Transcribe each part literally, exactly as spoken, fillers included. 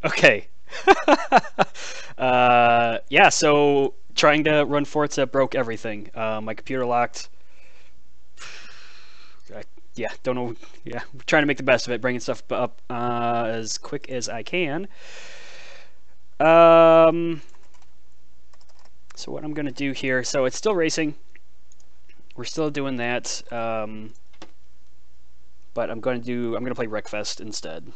Okay. uh, yeah, so trying to run Forza broke everything. Uh, my computer locked. I, yeah, don't know. Yeah, trying to make the best of it, bringing stuff up uh, as quick as I can. Um, so what I'm going to do here, so it's still racing. We're still doing that. Um, but I'm going to do, I'm going to play Wreckfest instead.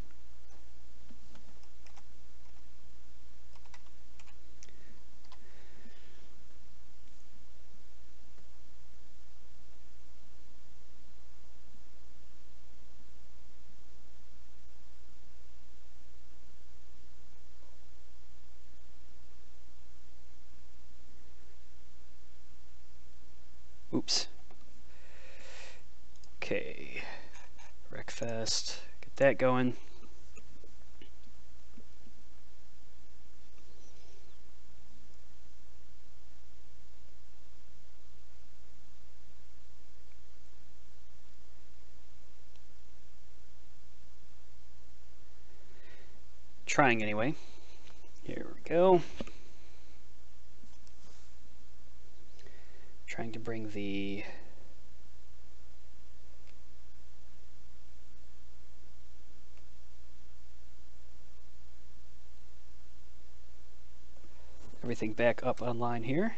Oops. Okay. Wreckfest. Get that going. Trying anyway. Here we go. Trying to bring the everything back up online here.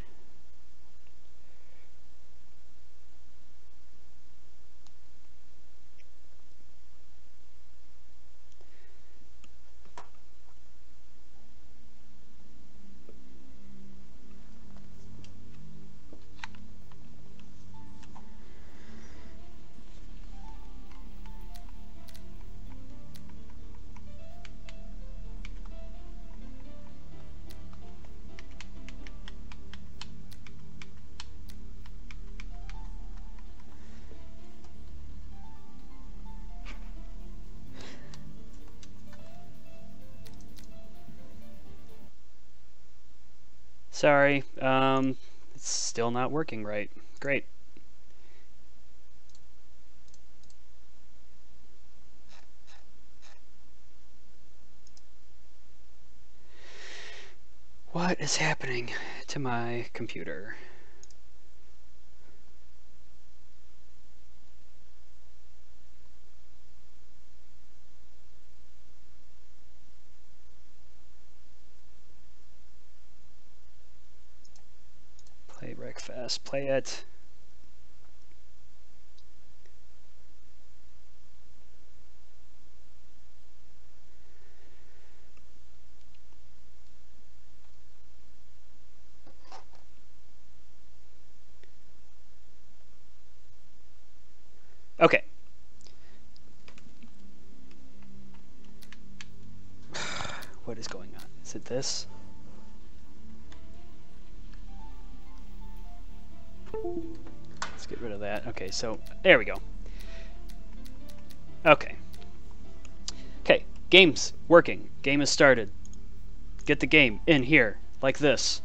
Sorry, um, it's still not working right. Great. What is happening to my computer? Play Wreckfest. Play it. Okay. What is going on? Is it this? Let's get rid of that. Okay, so there we go. Okay. Okay, game's working. Game has started. Get the game in here, like this.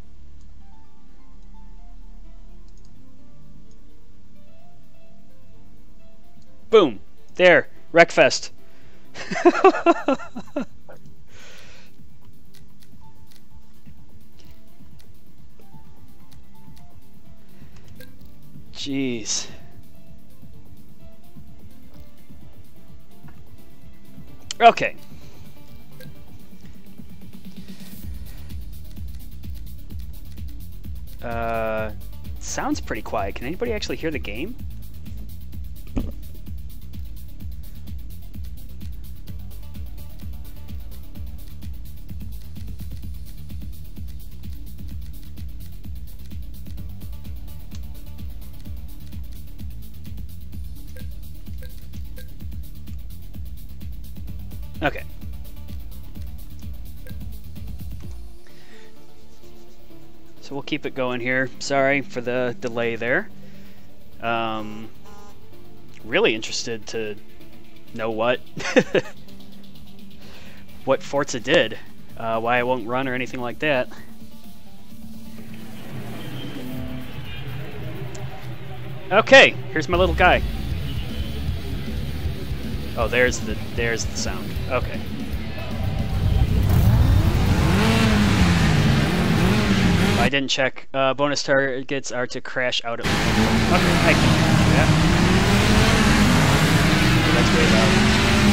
Boom. There. Wreckfest. Jeez. Okay. Uh, sounds pretty quiet. Can anybody actually hear the game? Okay. So we'll keep it going here. Sorry for the delay there. Um, really interested to know what what Forza did, uh, why it won't run or anything like that. Okay, here's my little guy. Oh, there's the there's the sound. Okay. I didn't check. Uh, bonus targets are to crash out at the Okay, I can do that. Oh, that's way loud.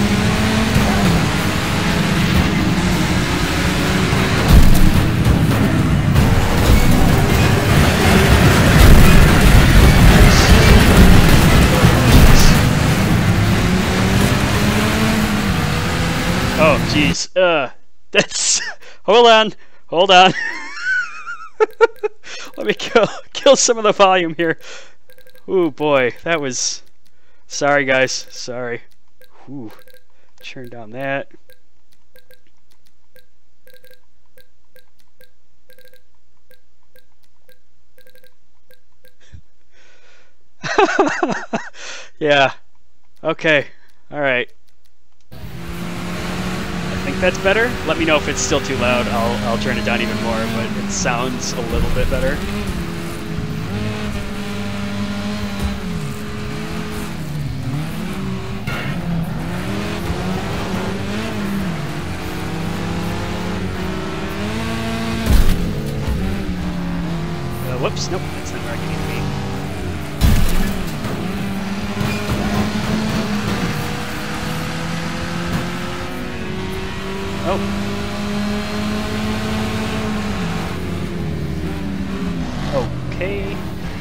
Oh, jeez. Uh, that's... Hold on. Hold on. Let me kill, kill some of the volume here. Ooh, boy. That was... Sorry, guys. Sorry. Ooh. Turn down that. Yeah. Okay. All right. I think that's better. Let me know if it's still too loud. I'll I'll turn it down even more, but it sounds a little bit better. Uh, whoops, nope, that's not where I need to be. Oh. Okay.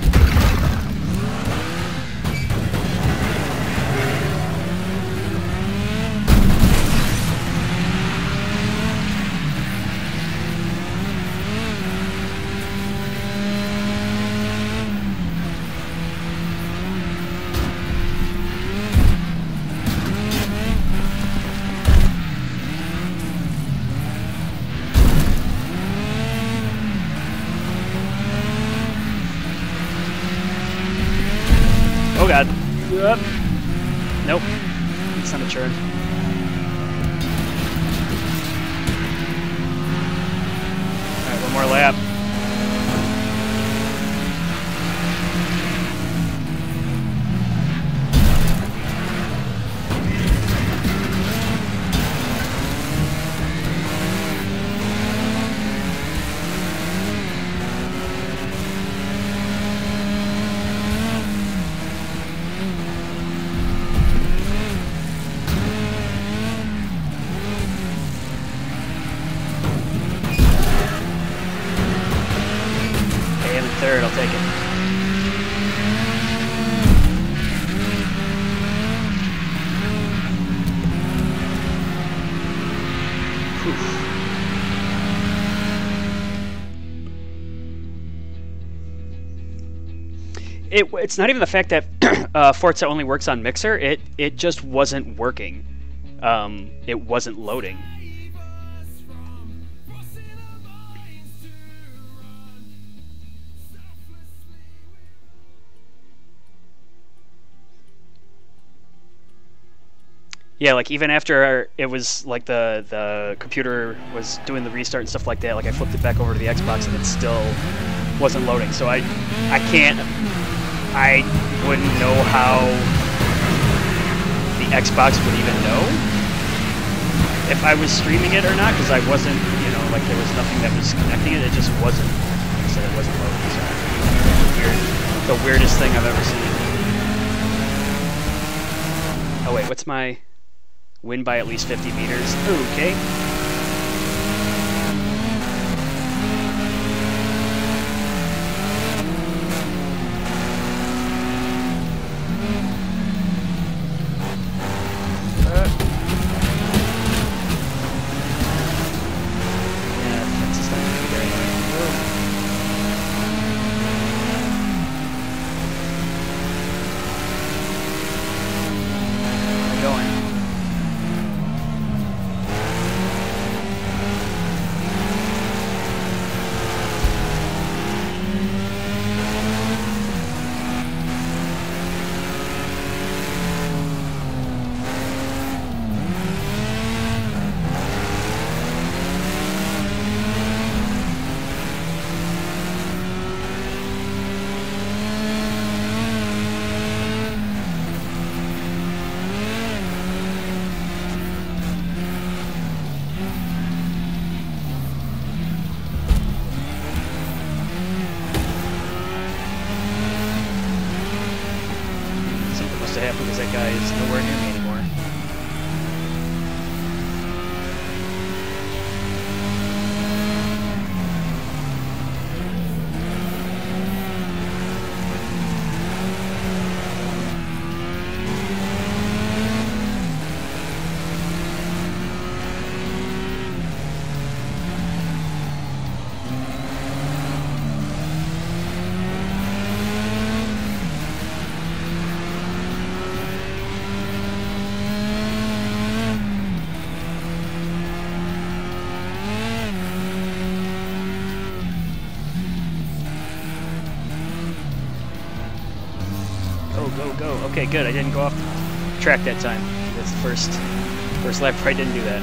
Oh god. Yep. Nope. It's not a churn. Alright, one more lap. Third, I'll take it. It, it's not even the fact that uh, Forza only works on Mixer. It it just wasn't working. Um, it wasn't loading. Yeah, like even after it was like the the computer was doing the restart and stuff like that, like I flipped it back over to the Xbox and it still wasn't loading. So I I can't I wouldn't know how the Xbox would even know if I was streaming it or not, because I wasn't, you know, like there was nothing that was connecting it. It just wasn't. Like I said, it wasn't loading. So weird, the weirdest thing I've ever seen. Oh wait, what's my win by at least fifty meters? Okay. supposed to happen because that guy is nowhere near me anymore. Go, go. Okay, good. I didn't go off track that time. That's the first, first lap where I didn't do that.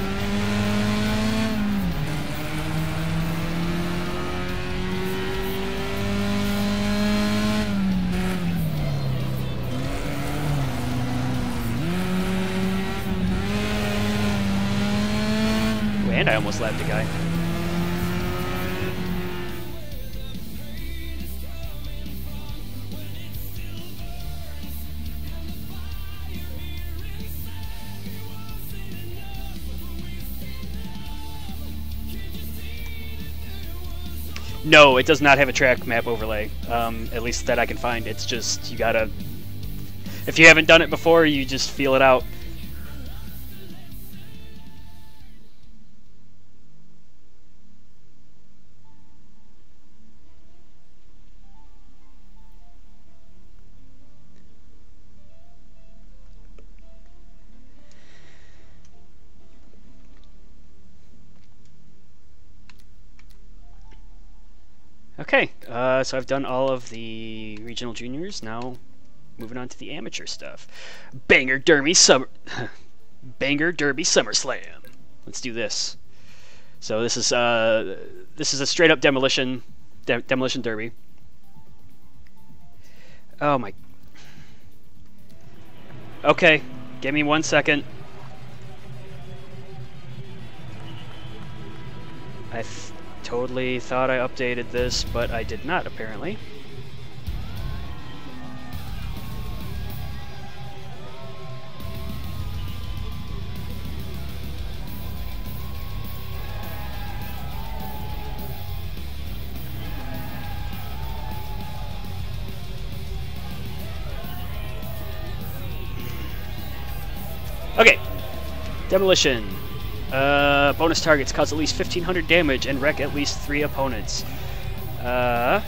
Ooh, and I almost lapped a guy. No, it does not have a track map overlay, um, at least that I can find. It's just, you gotta... If you haven't done it before, you just feel it out. Okay, uh, so I've done all of the regional juniors. Now, moving on to the amateur stuff. Banger Derby Summer, Banger Derby SummerSlam. Let's do this. So this is uh, this is a straight up demolition, de demolition derby. Oh my. Okay, give me one second. I. Totally thought I updated this, but I did not, apparently. Okay, demolition. Uh, bonus targets cause at least fifteen hundred damage and wreck at least three opponents. Uh,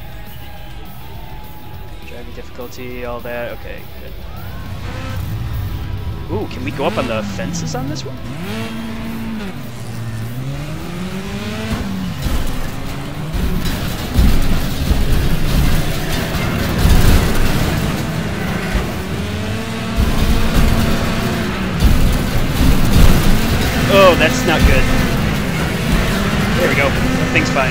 driving difficulty, all that. Okay, good. Ooh, can we go up on the fences on this one? Oh, that's not good. There we go. Everything's fine.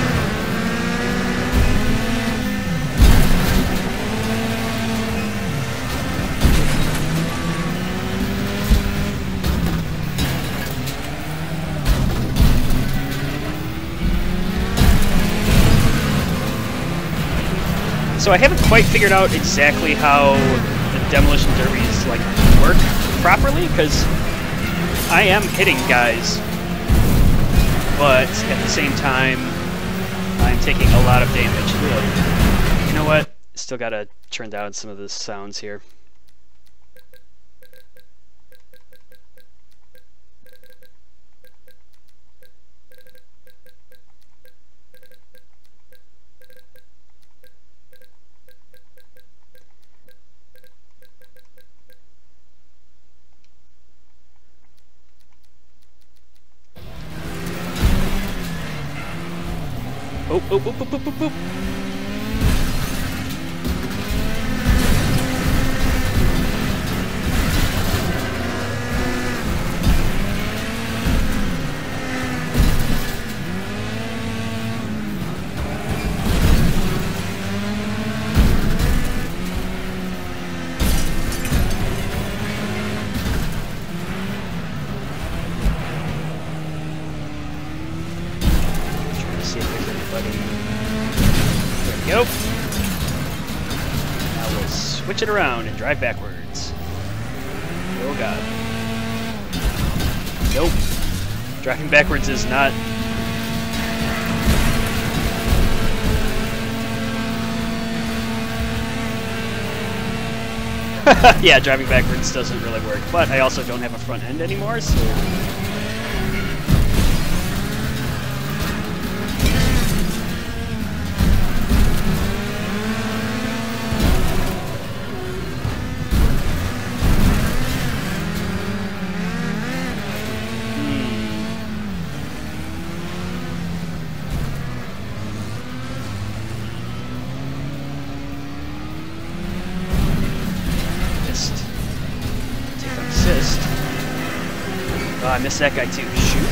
So I haven't quite figured out exactly how the demolition derbies like work properly, because I am hitting guys, but at the same time, I'm taking a lot of damage. Ugh. You know what? Still gotta turn down some of the sounds here. Oh, oh, oh, oh, oh, oh, oh. See if there's anybody. There we go. Now we'll switch it around and drive backwards. Oh god. Nope. Driving backwards is not... Yeah, driving backwards doesn't really work, but I also don't have a front end anymore, so... Oh, I missed that guy too. Shoot.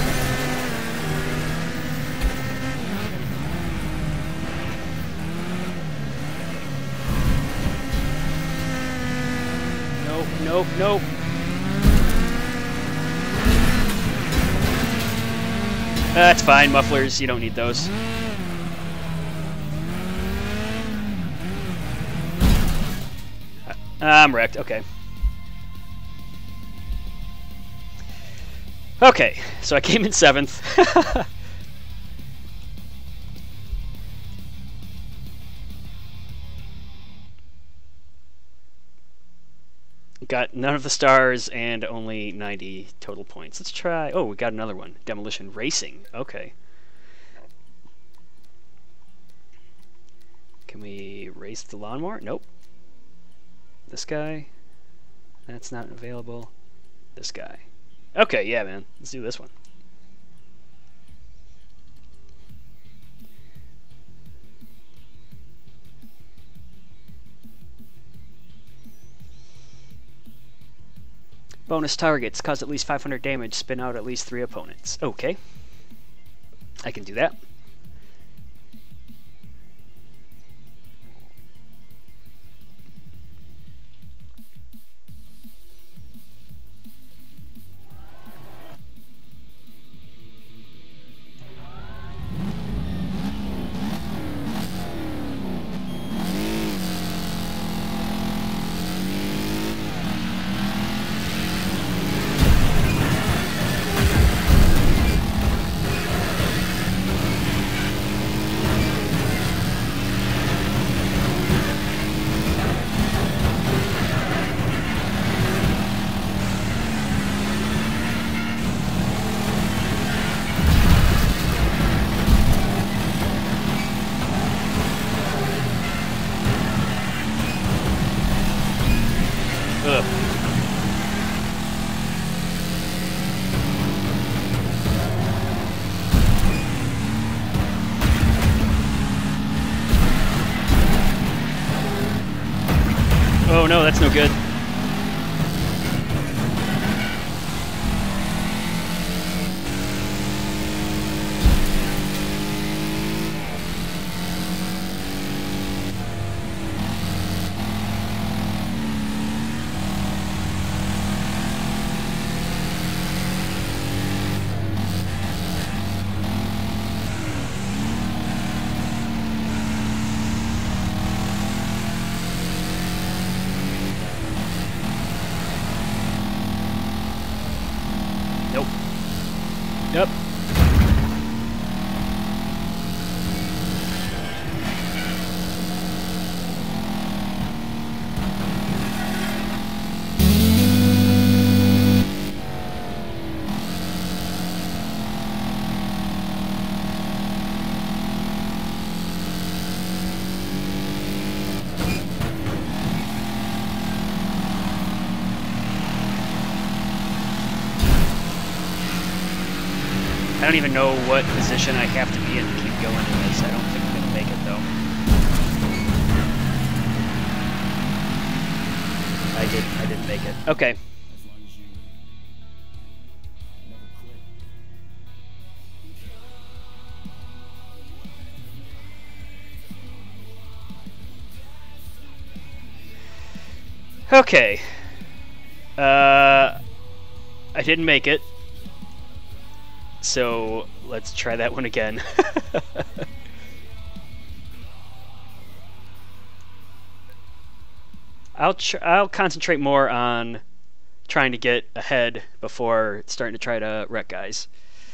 Nope, nope, nope. That's fine, mufflers, you don't need those. I'm wrecked, okay. Okay, so I came in seventh. Got none of the stars and only ninety total points. Let's try... Oh, we got another one. Demolition Racing. Okay. Can we race the lawnmower? Nope. This guy? That's not available. This guy. Okay, yeah, man. Let's do this one. Bonus targets. Cause at least five hundred damage. Spin out at least three opponents. Okay. I can do that. Ugh. Oh no, that's no good. Nope. Yep. I don't even know what position I have to be in to keep going in this. I don't think I'm going to make it, though. I did. I didn't make it. Okay. Okay. Uh, I didn't make it. So let's try that one again. I'll tr I'll concentrate more on trying to get ahead before starting to try to wreck guys.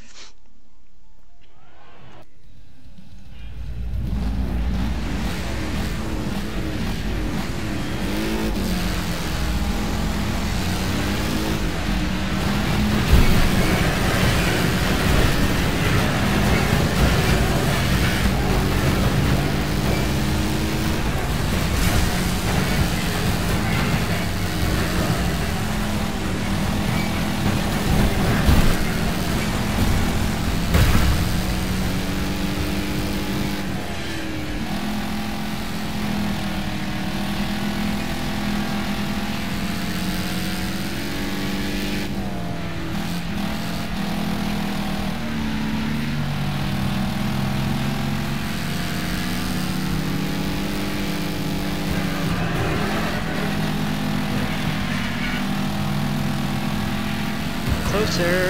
Closer.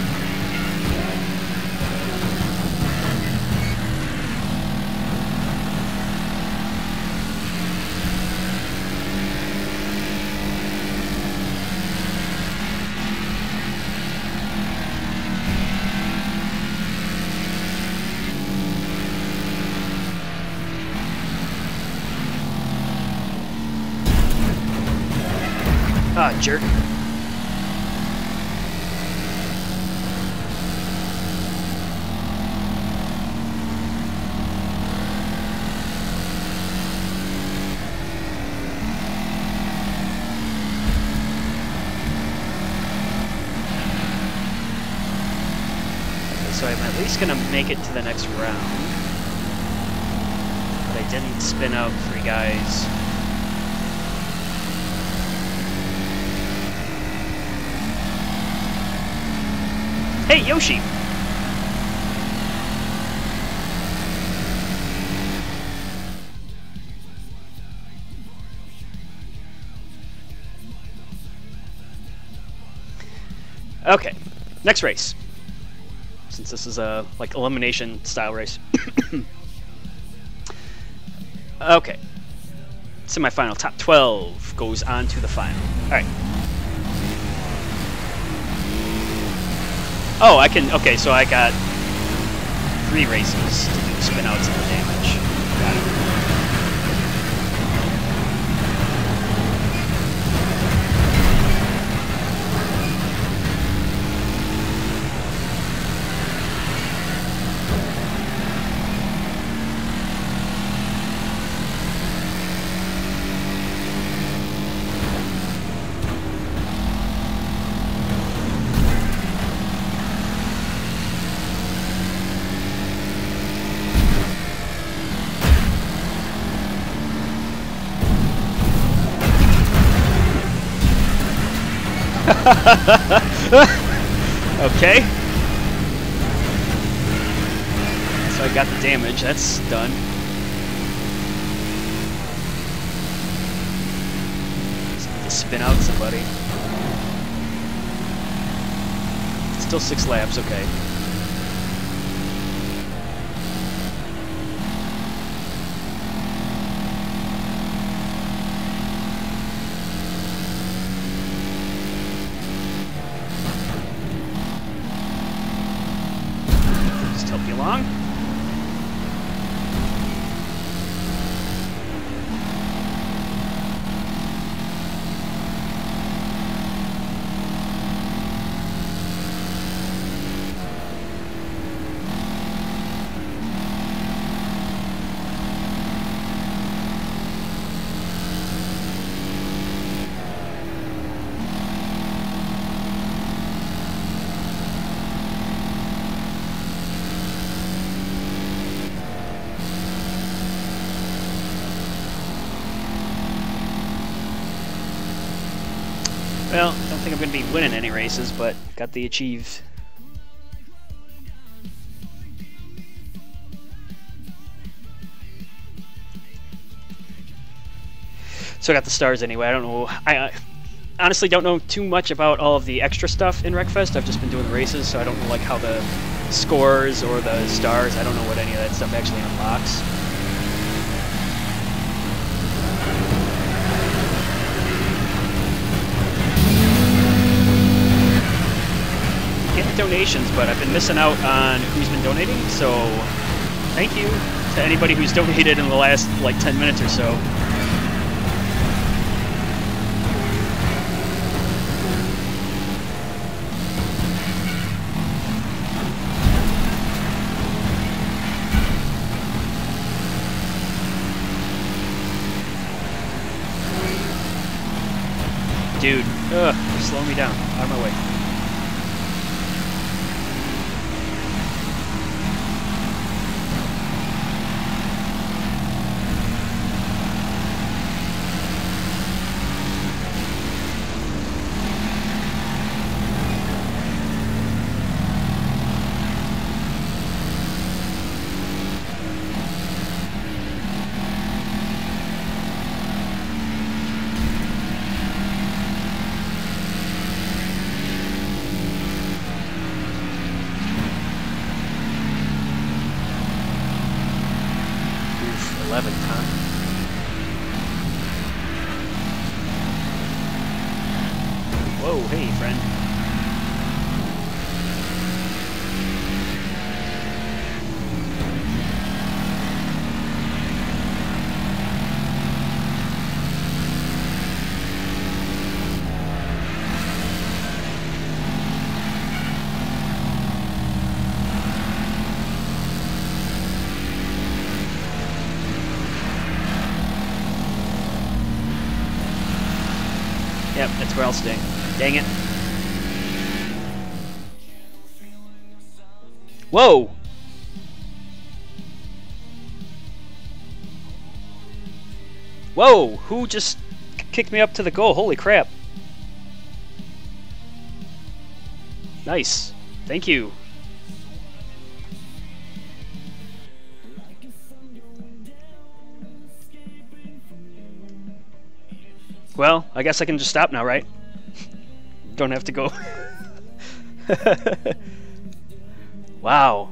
Ah, jerk. So I'm at least gonna make it to the next round. But I didn't spin out three guys. Hey, Yoshi! Okay, next race. Since this is a like elimination style race. Okay. Semi-final top twelve goes on to the final. Alright. Oh, I can, okay, so I got three races to do spin outs and the damage. Got it. Okay. So I got the damage, that's done. Just need to spin out somebody. Still six laps, okay. Help you along. Well, I don't think I'm going to be winning any races, but got the achieve. So I got the stars anyway. I don't know. I, I honestly don't know too much about all of the extra stuff in Wreckfest. I've just been doing the races, so I don't know like how the scores or the stars. I don't know what any of that stuff actually unlocks. donations, but I've been missing out on who's been donating, so thank you to anybody who's donated in the last, like, ten minutes or so. Dude, ugh, slow me down. Out of my way. eleventh, huh? Whoa, hey, friend. Yep, that's where I'll stay. Dang it. Whoa! Whoa! Who just kicked me up to the goal? Holy crap. Nice. Thank you. Well, I guess I can just stop now, right? Don't have to go. Wow.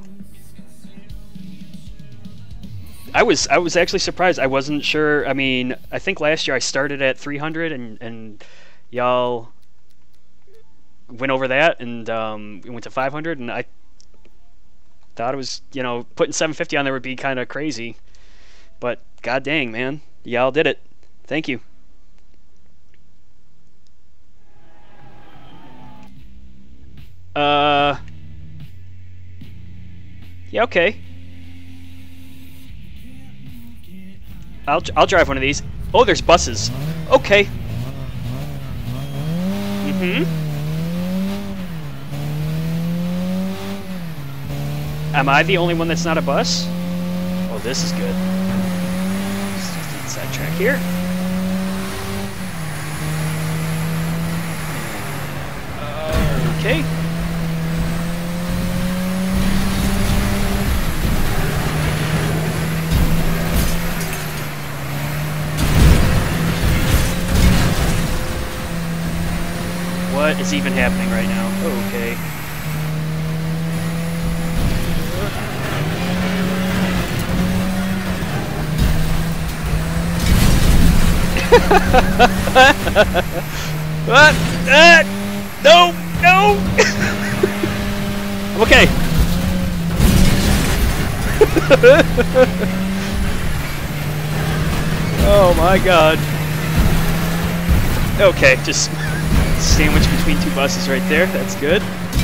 I was I was actually surprised. I wasn't sure. I mean, I think last year I started at three hundred and and y'all went over that, and um, we went to five hundred, and I thought it was, you know, putting seven fifty on there would be kind of crazy. But god dang, man. Y'all did it. Thank you. Uh, yeah, okay. I'll I'll drive one of these. Oh, there's buses. Okay. Mm-hmm. Am I the only one that's not a bus? Oh, this is good. Just inside track here. Okay. What is even happening right now? Okay. What? Ah! No! No! I'm okay. Oh my god. Okay, just sandwich between two buses right there. That's good.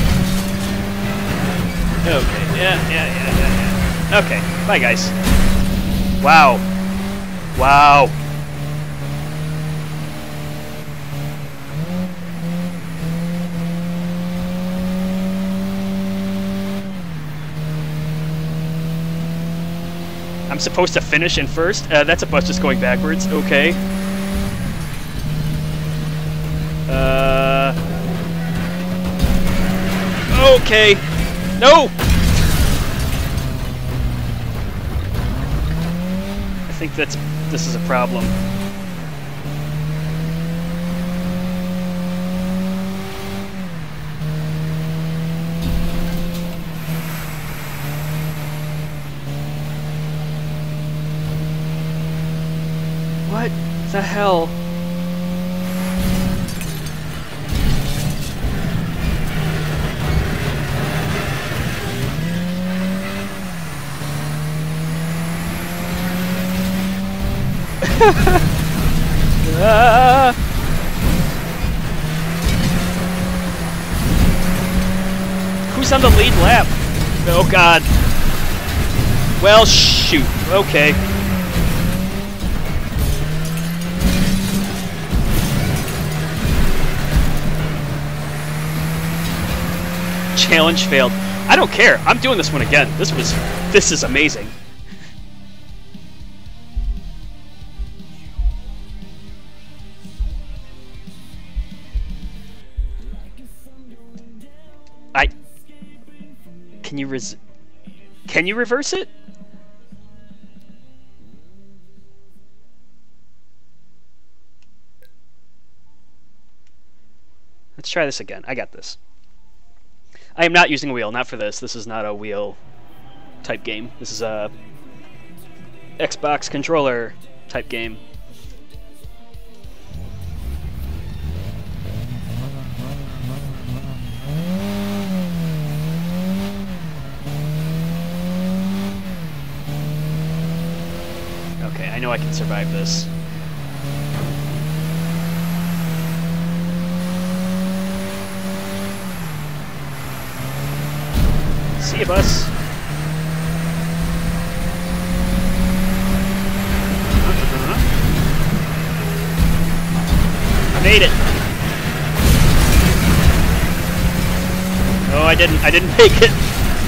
Okay, yeah, yeah, yeah, yeah, yeah. Okay, bye guys. Wow. Wow. I'm supposed to finish in first? Uh, that's a bus just going backwards. Okay. Uh. Okay. No! I think that's... this is a problem. What the hell? Who's on the lead lap? Oh god. Well, shoot. Okay. Challenge failed. I don't care. I'm doing this one again. This was... This is amazing. I... Can you res... Can you reverse it? Let's try this again. I got this. I am not using a wheel, not for this. This is not a wheel type game. This is a Xbox controller type game. Okay, I know I can survive this. See you, bus. I made it. Oh, I didn't. I didn't make it.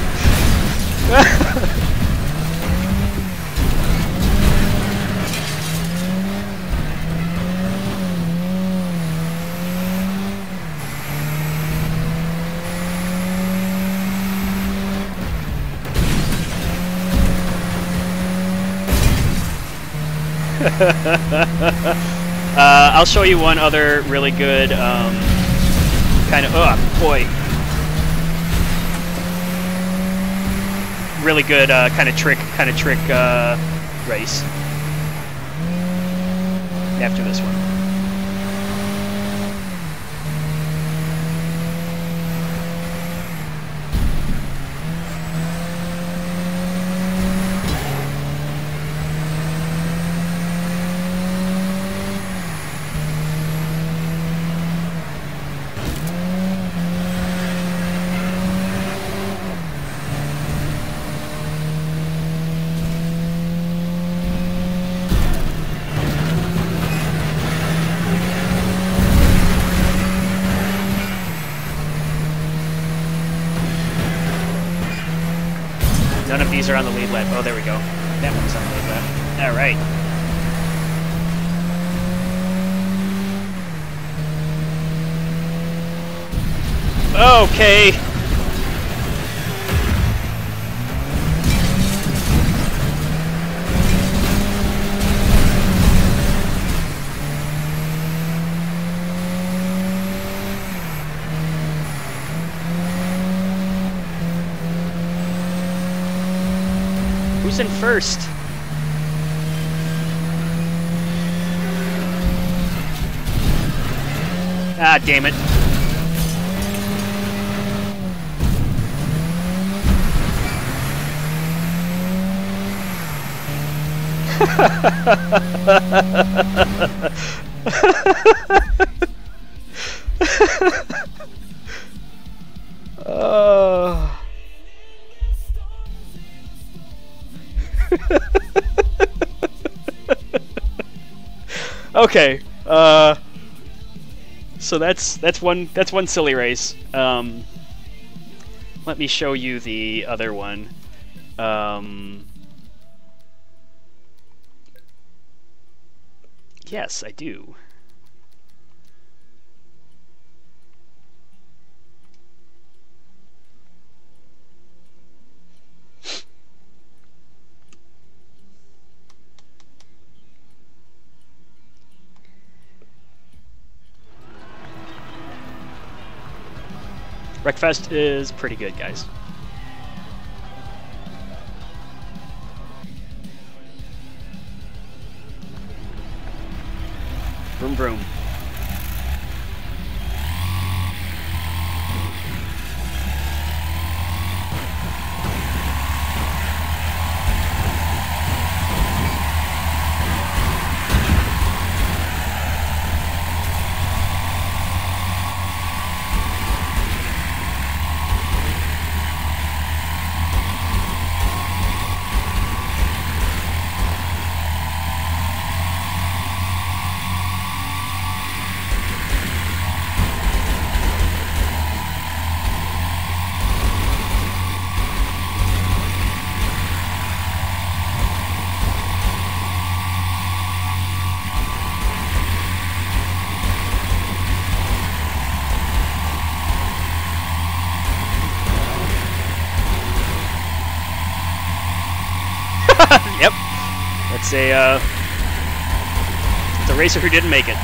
uh, I'll show you one other really good um, kind of, oh boy, really good uh, kind of trick, kind of trick uh, race after this one. None of these are on the lead lap. Oh, there we go. That one's on the lead lap. All right. Okay. Who's in first? Ah, damn it. Oh. Okay, uh, so that's that's one that's one silly race. Um, let me show you the other one. Um, yes, I do. Wreckfest is pretty good, guys. Vroom vroom. It's a, uh, it's a racer who didn't make it.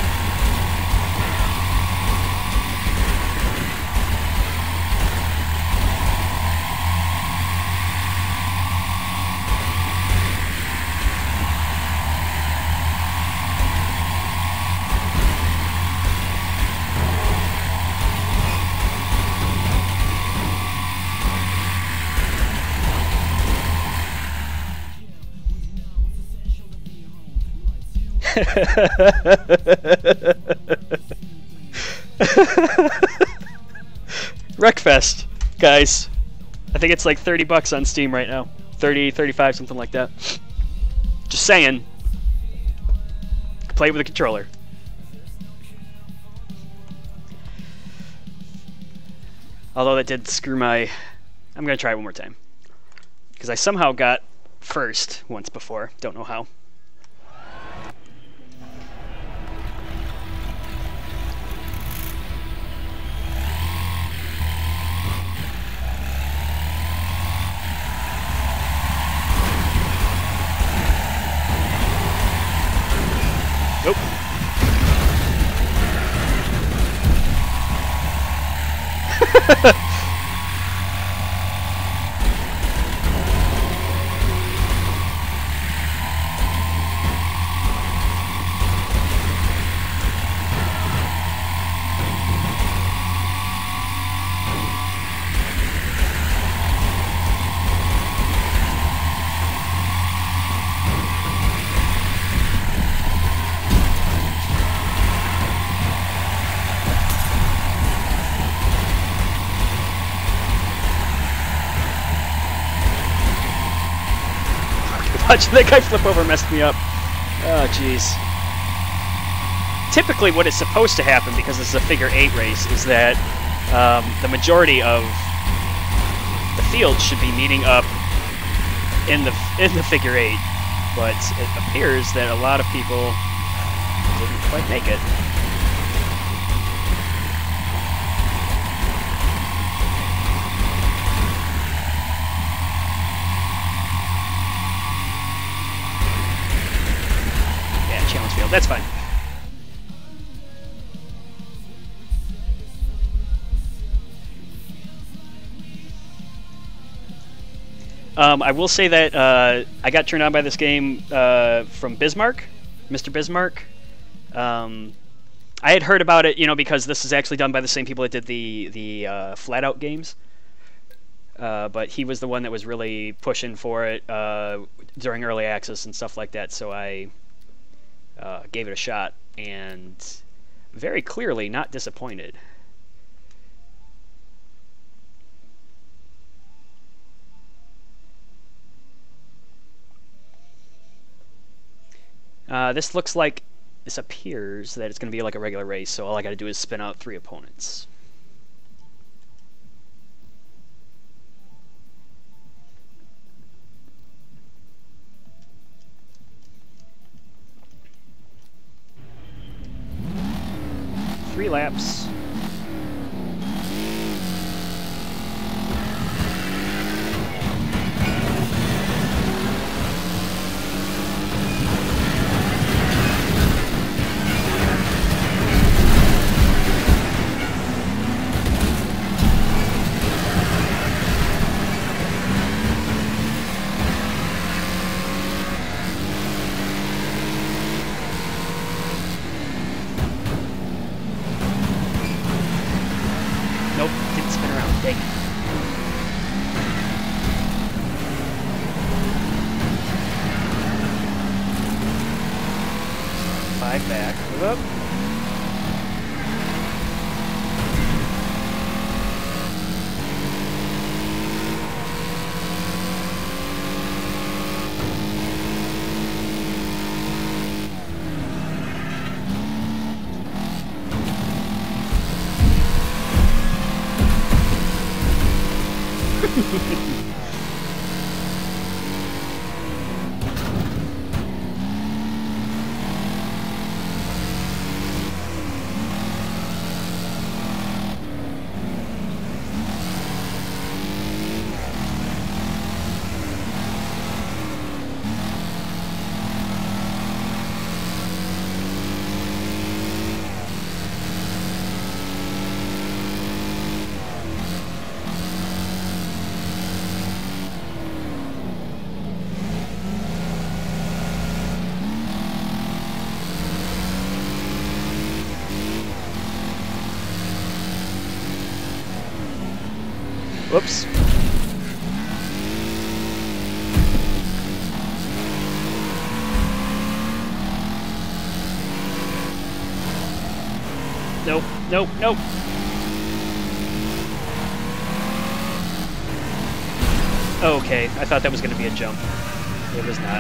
Wreckfest, guys. I think it's like thirty bucks on Steam right now. thirty, thirty-five, something like that. Just saying. Play it with a controller. Although that did screw my... I'm going to try it one more time. Because I somehow got first once before. Don't know how. Nope. Watching that guy flip over messed me up. Oh, jeez. Typically what is supposed to happen, because this is a figure eight race, is that um, the majority of the field should be meeting up in the in the figure eight, but it appears that a lot of people didn't quite make it. Challenge field, that's fine. Um, I will say that uh, I got turned on by this game uh, from Bismarck, Mister Bismarck. Um, I had heard about it, you know, because this is actually done by the same people that did the the uh, Flat Out games. Uh, but he was the one that was really pushing for it uh, during early access and stuff like that. So I. Uh, gave it a shot, and very clearly not disappointed. Uh, this looks like, this appears that it's going to be like a regular race, so all I got to do is spin out three opponents. Three laps. Nope, didn't spin around. Dang it. Five back. Move up. Whoops. Nope, nope, nope. Okay, I thought that was going to be a jump. It was not.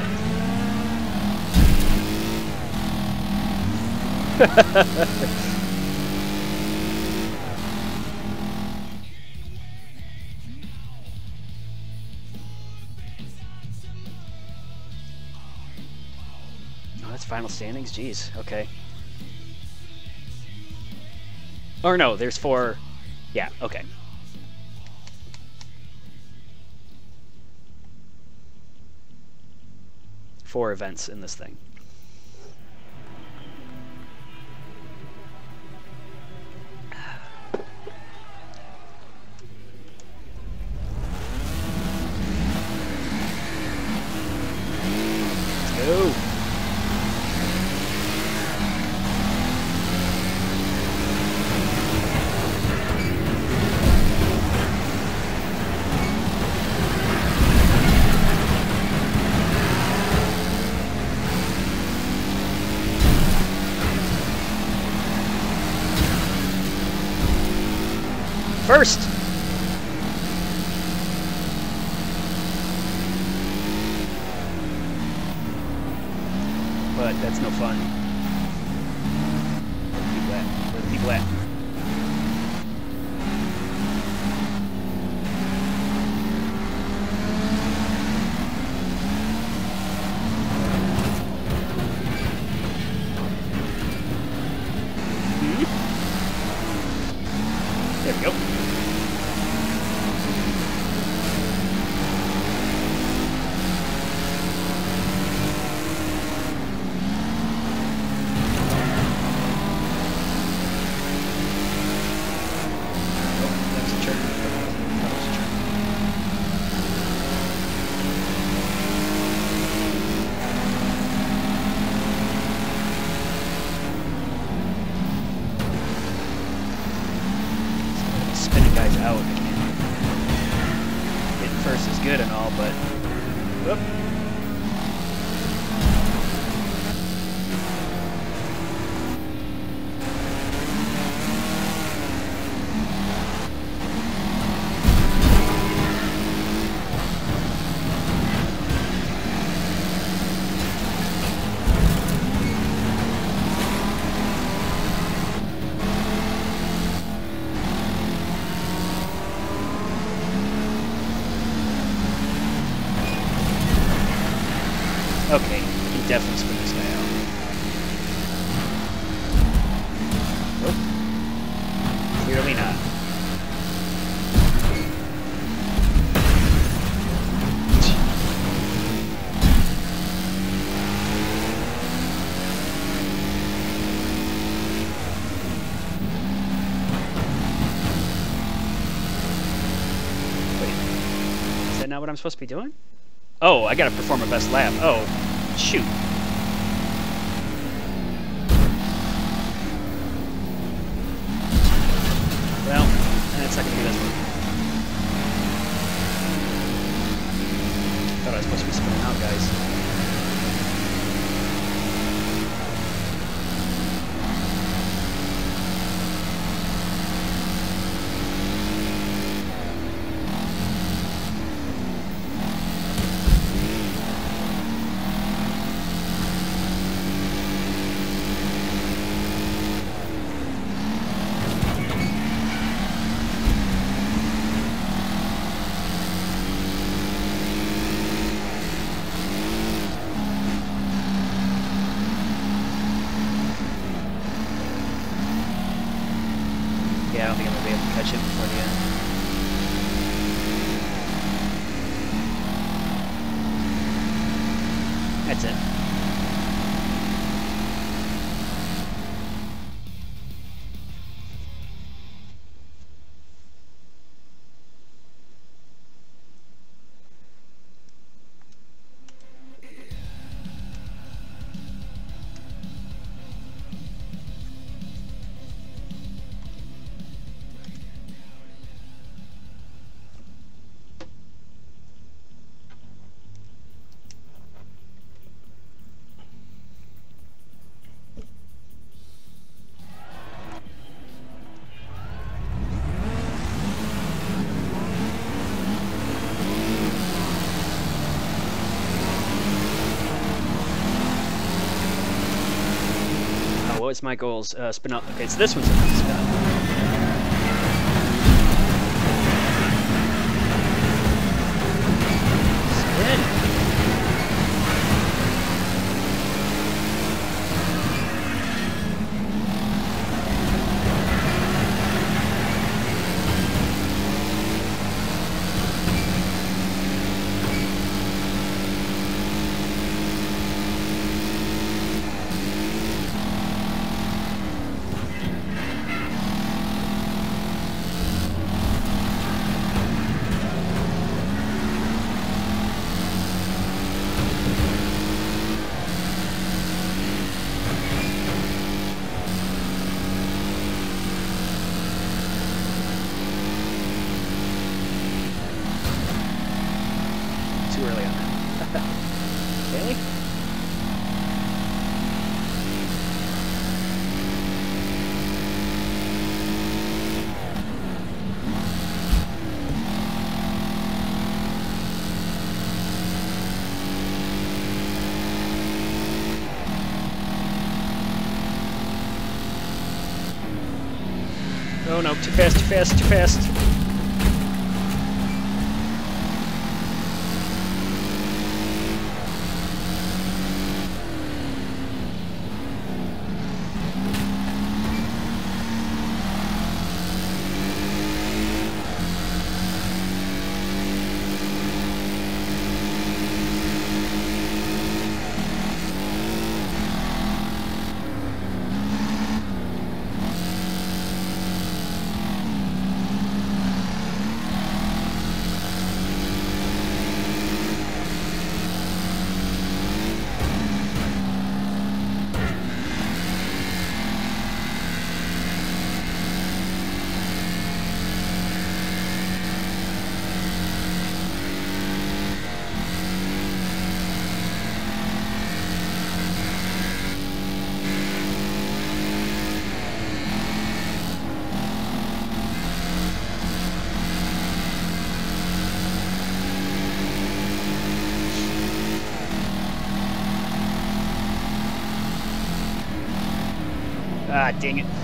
Oh, that's final standings? Jeez, okay. Or no, there's four. Yeah, okay. Four events in this thing. Let's go. First! But that's no fun. Where the people at? Where the people at? Hmm? There we go. Guys out. Getting first is good and all, but whoop. Okay, we can definitely spin this guy out. Nope. Clearly not. Wait, is that not what I'm supposed to be doing? Oh, I gotta perform a best lap. Oh, shoot. Well, that's not gonna be this one. Thought I was supposed to be spinning out, guys. Yeah, I don't think I'm going to be able to catch it before the end. That's it. what was my goals? Uh, spin out. Okay, so this one's supposed to spin out. Too early on that. Okay. Oh no, too fast, too fast, too fast. Ah, dang it.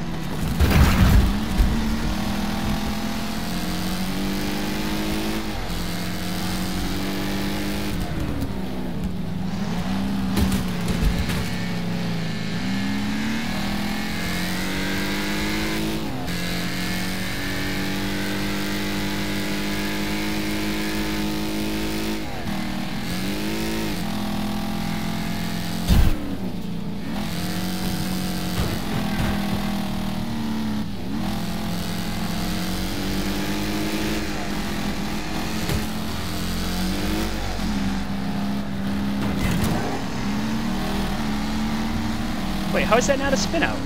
Wait, how is that not a spin out?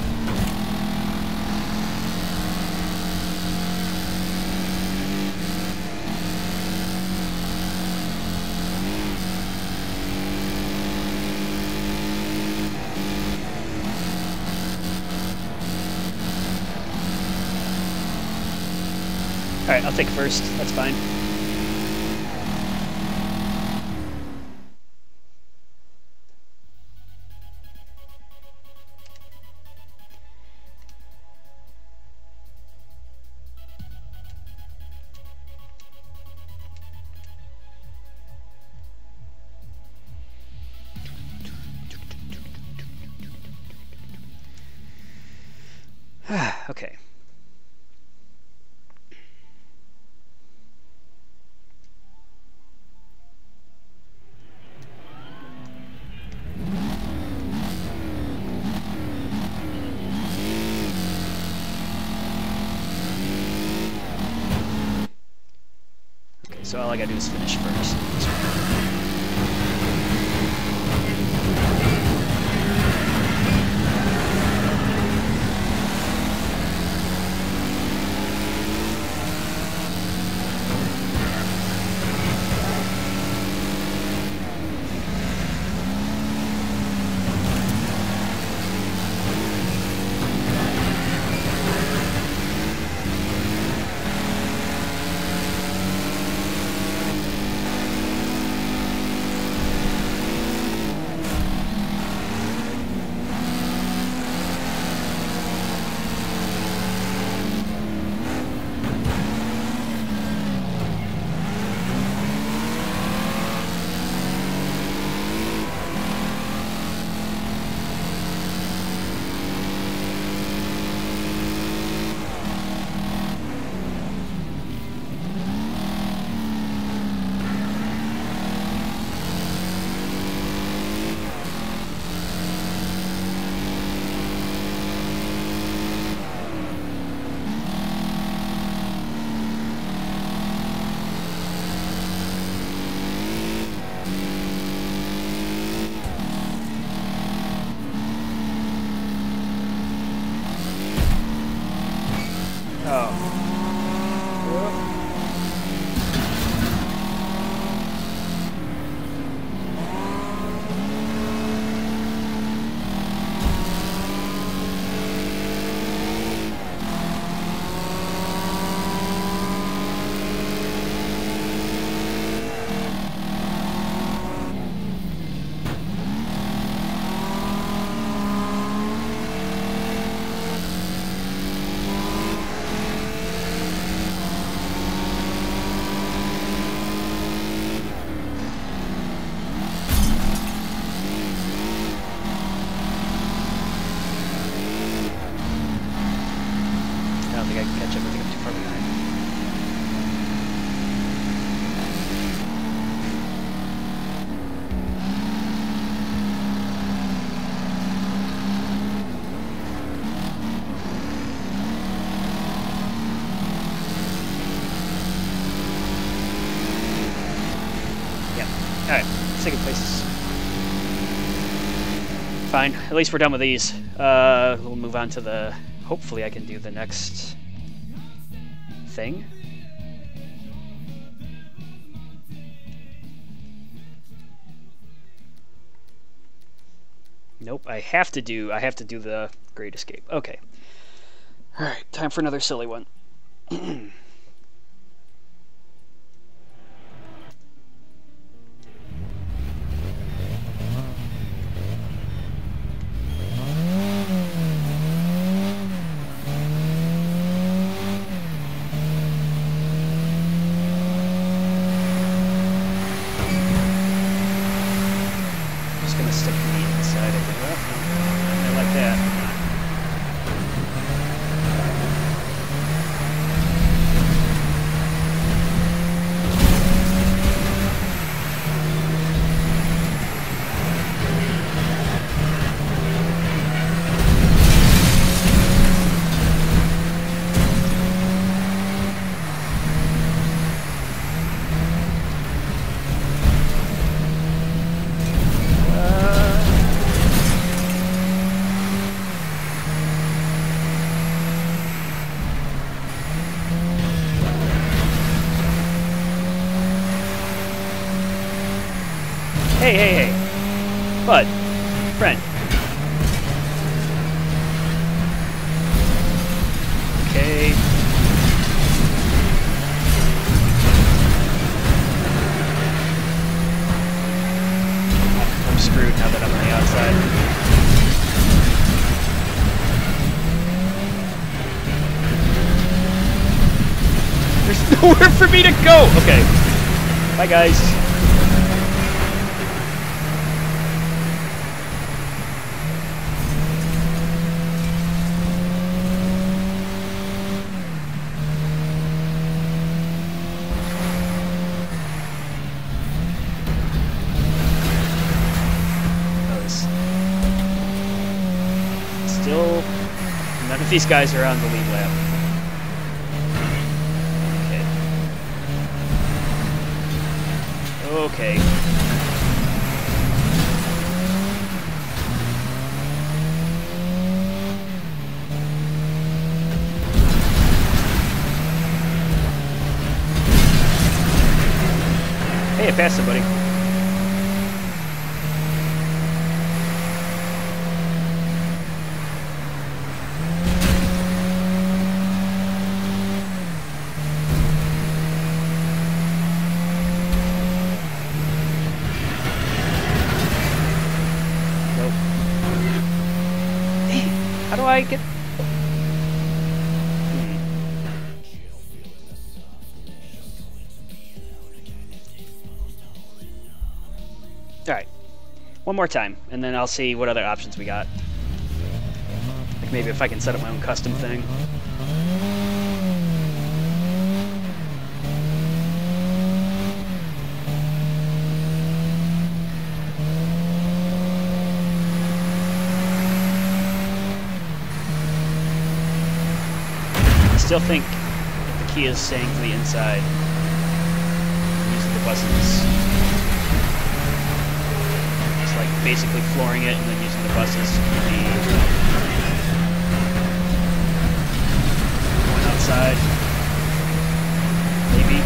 Alright, I'll take first. That's fine. Okay. Okay, so all I gotta do is finish first. Oh. I don't think I can catch up. I think I'm too far behind. Yep. Alright. Second place is fine. At least we're done with these. Uh, we'll move on to the... Hopefully I can do the next thing. Nope, I have to do I have to do the Great Escape. Okay. Alright, time for another silly one. Stick the inside of it up. I like that. Hey, hey, hey. Bud. Friend. Okay. I'm screwed now that I'm on the outside. There's nowhere for me to go! Okay. Bye, guys. Still, none of these guys are on the lead lap. Okay. Okay. Hey, I passed somebody. How do I get... Hmm. Alright. One more time, and then I'll see what other options we got. Like maybe if I can set up my own custom thing. I still think the key is staying to the inside, using the buses. Just like basically flooring it and then using the buses to keep the going inside. Maybe.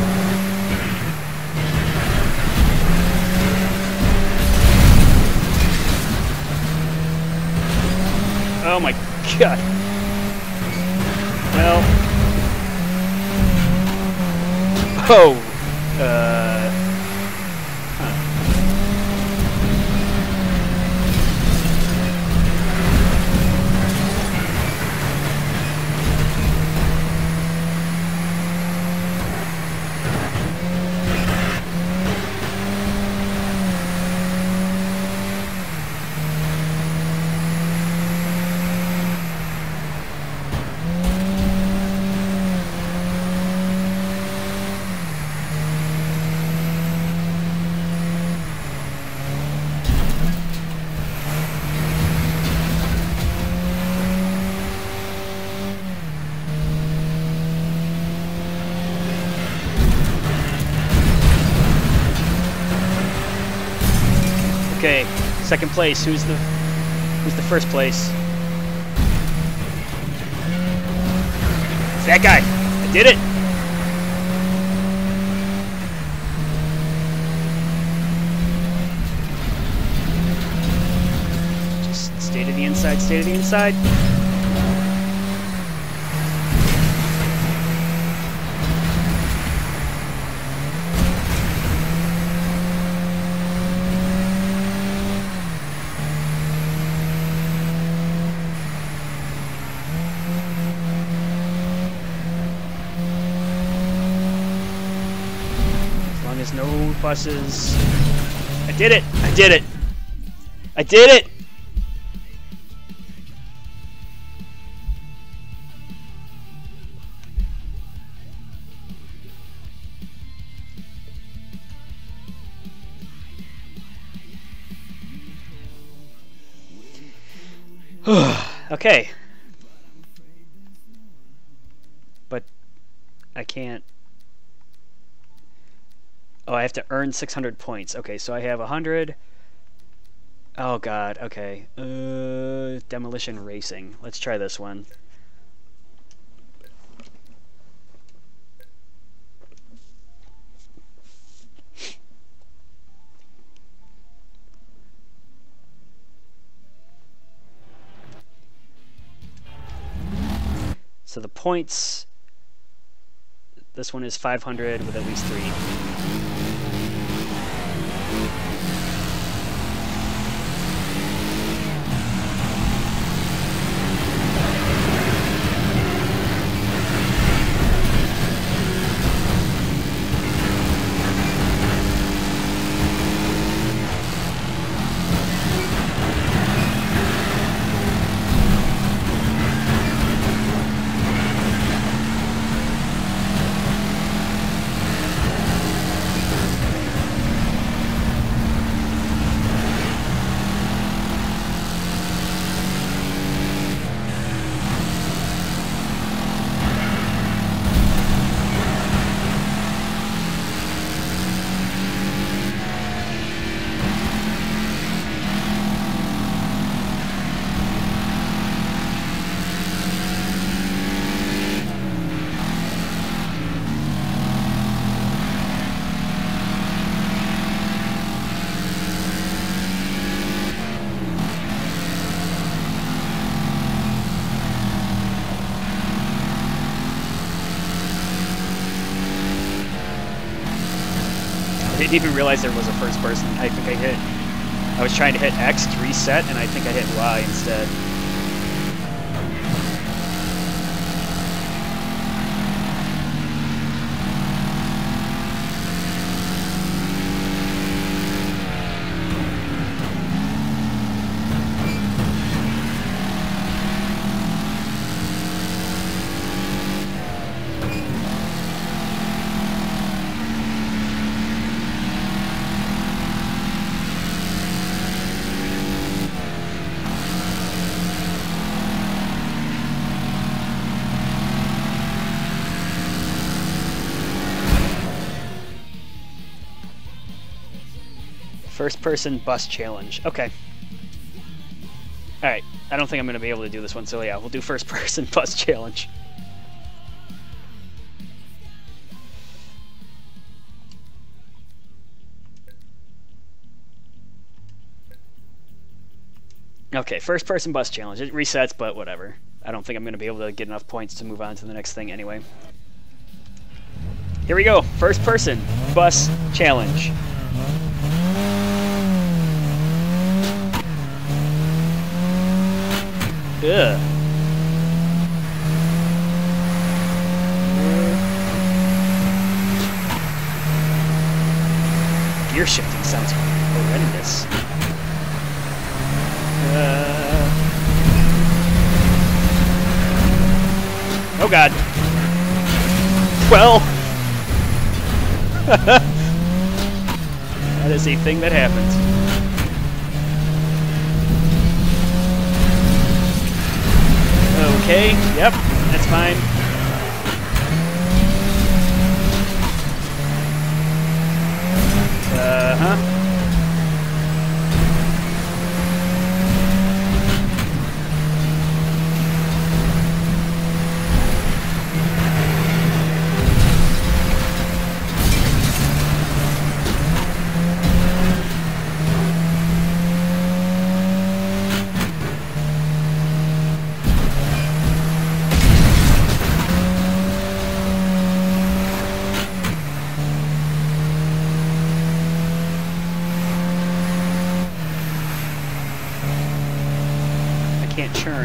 Oh my god. Well. Oh. Uh. Huh. Okay, second place. Who's the who's the first place? It's that guy. I did it. Just stay to the inside. Stay to the inside. There's no buses. I did it! I did it! I did it! Okay. But I can't. Oh, I have to earn six hundred points. Okay, so I have one hundred. Oh god, okay. Uh, demolition racing. Let's try this one. So the points, this one is five hundred with at least three. I didn't even realize there was a first person. I think I hit, I was trying to hit X to reset, and I think I hit Y instead. First person bus challenge. Okay. Alright. I don't think I'm going to be able to do this one, so yeah, we'll do first person bus challenge. Okay, first person bus challenge. It resets, but whatever. I don't think I'm going to be able to get enough points to move on to the next thing anyway. Here we go. First person bus challenge. Ugh. Gear shifting sounds horrendous. Uh... Oh god. Well. That is a thing that happens. Okay, yep, that's fine. Uh-huh. Can't churn.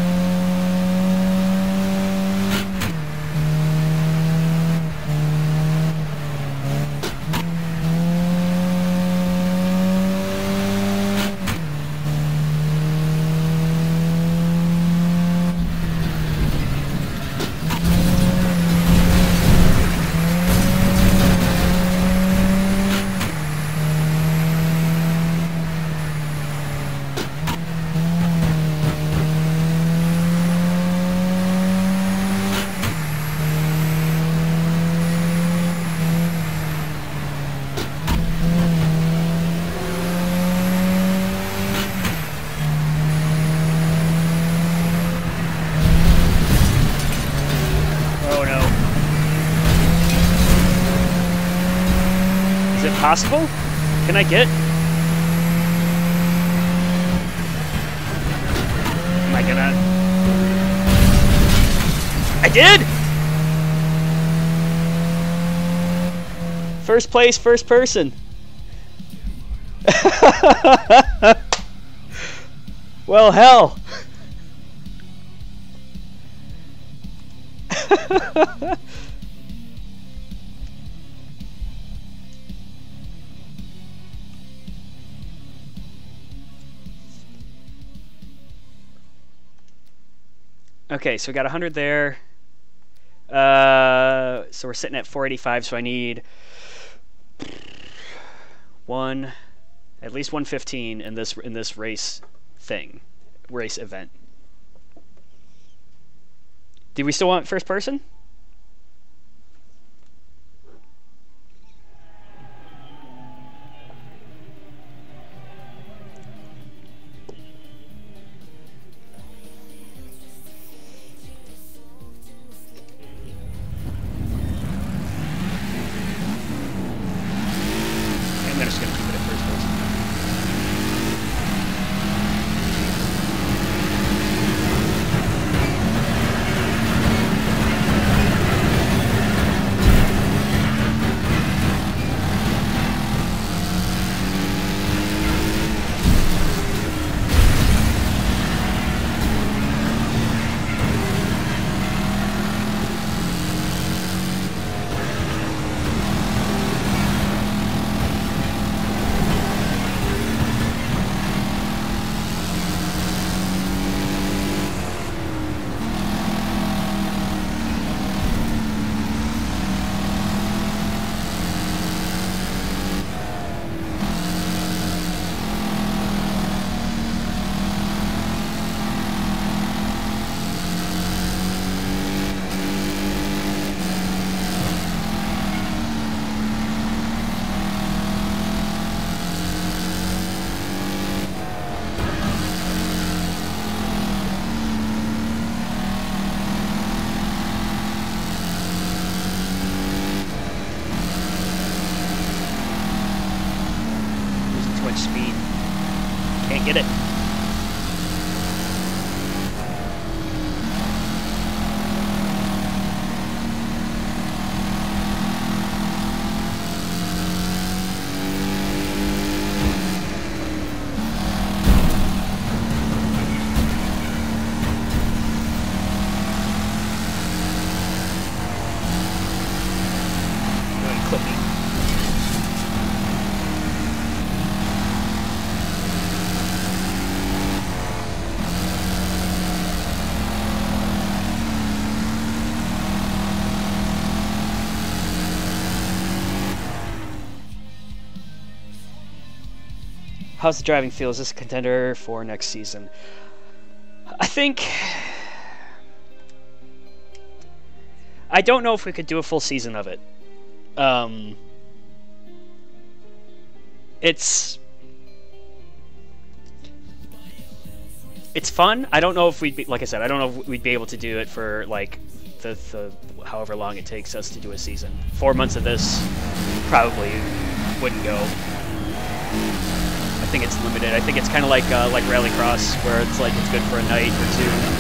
Possible? Can I get? Am I gonna? I did! First place, first person. Well, hell. Okay, so we got one hundred there. Uh, so we're sitting at four eighty-five, so I need one, at least one fifteen in this in this race thing, race event. Do we still want first person? Speed. Can't get it. How's the driving feel? Is this a contender for next season? I think... I don't know if we could do a full season of it. Um, it's... It's fun. I don't know if we'd be... Like I said, I don't know if we'd be able to do it for, like, the, the however long it takes us to do a season. Four months of this probably wouldn't go. I think it's limited. I think it's kind of like uh, like Rallycross, where it's like it's good for a night or two.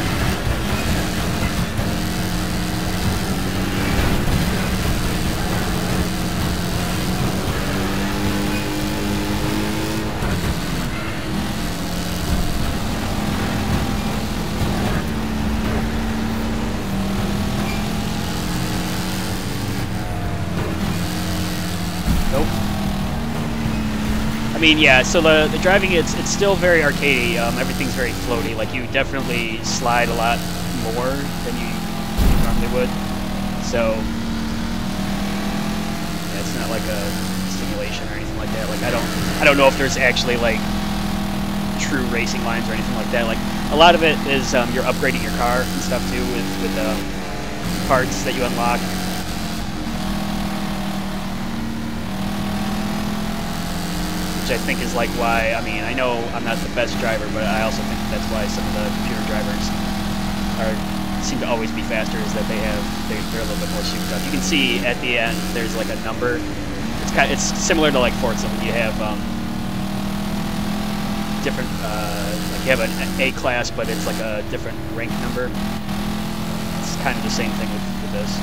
I mean, yeah, so the, the driving, it's it's still very arcadey. Um, everything's very floaty. Like, you definitely slide a lot more than you normally would. So, yeah, it's not like a simulation or anything like that. Like, I don't I don't know if there's actually, like, true racing lines or anything like that. Like, a lot of it is um, you're upgrading your car and stuff, too, with, with um, parts that you unlock. Which I think is like why, I mean, I know I'm not the best driver, but I also think that's why some of the computer drivers are seem to always be faster, is that they have, they're, they're a little bit more souped up. You can see at the end, there's like a number. It's kind of, it's similar to like Forza, when you have um, different, uh, like you have an A class, but it's like a different rank number. It's kind of the same thing with, with this.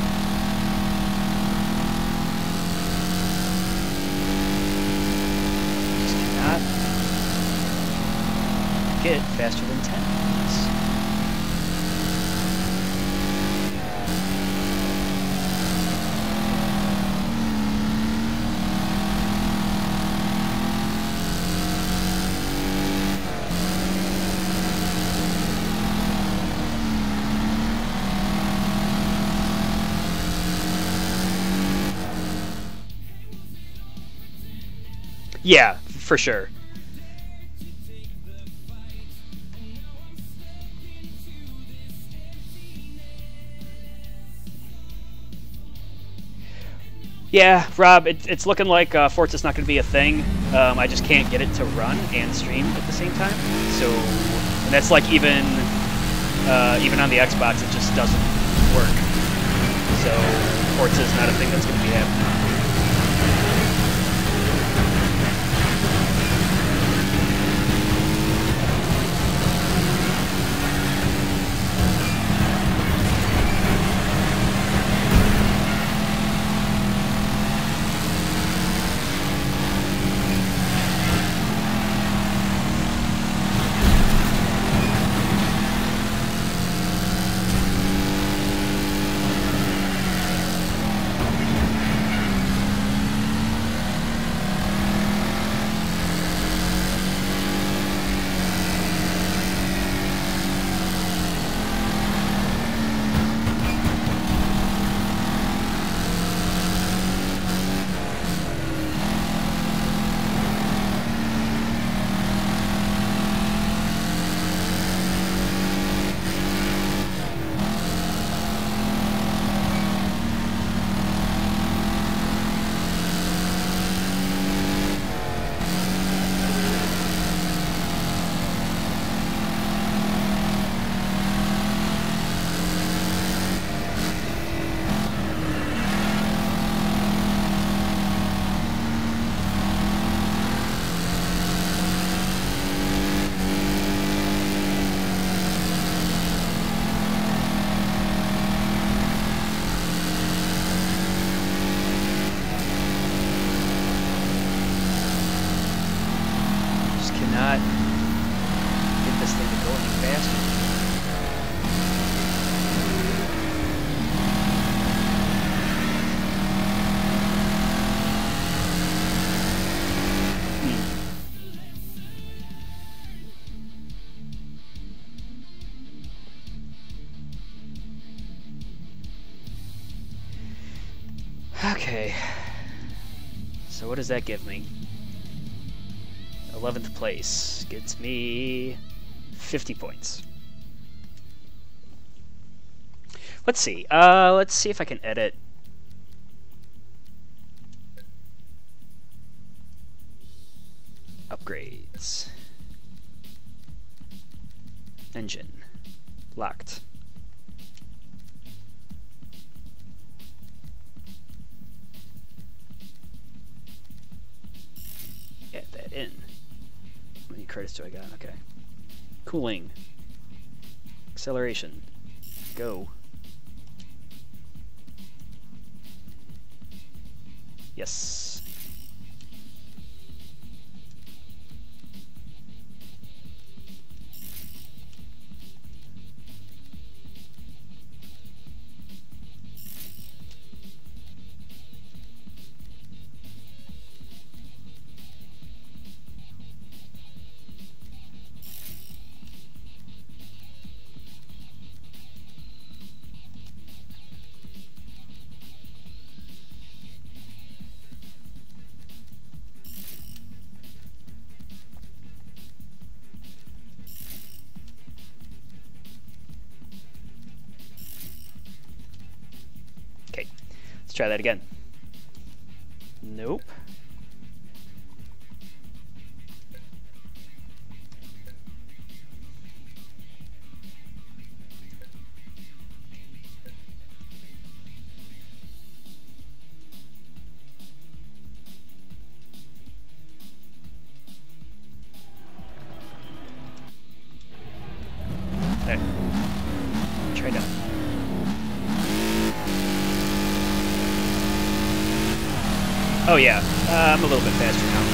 Get faster than ten minutes. Yeah, for sure. Yeah, Rob, it, it's looking like uh, Forza's not going to be a thing. Um, I just can't get it to run and stream at the same time. So, and that's like even uh, even on the Xbox, it just doesn't work. So, Forza's not a thing that's going to be happening. Okay, so what does that give me? eleventh place gets me fifty points. Let's see. Uh, let's see if I can edit. Upgrades. Engine. Locked. Add that in. How many credits do I got? Okay. Cooling. Acceleration. Go. Yes. Okay, let's try that again. Nope. There. Try that. Oh yeah, uh, I'm a little bit faster now.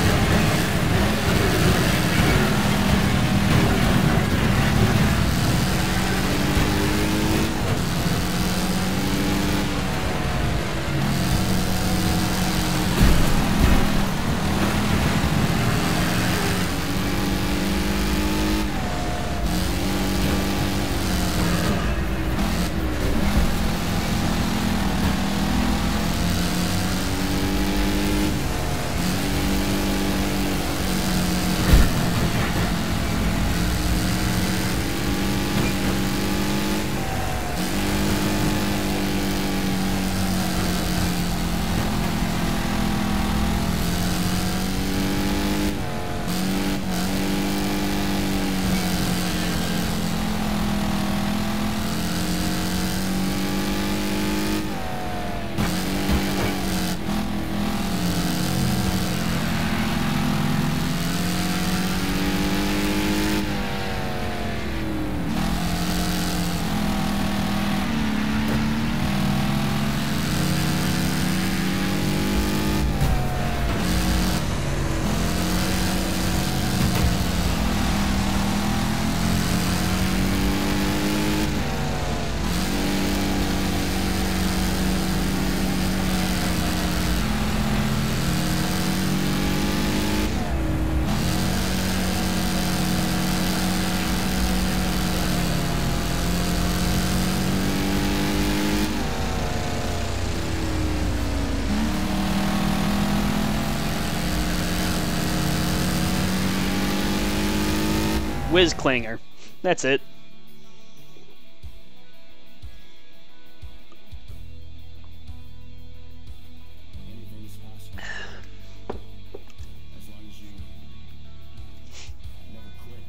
Whiz Clanger. That's it. Anything's possible. As long as you never quit.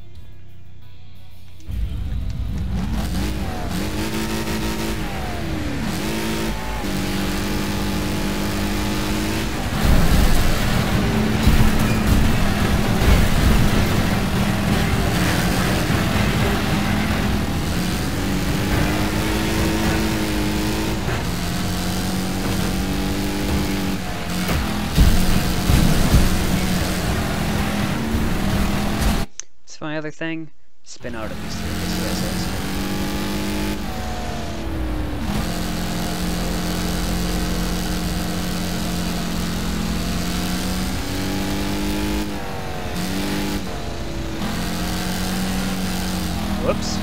My other thing, spin out of these three. Whoops.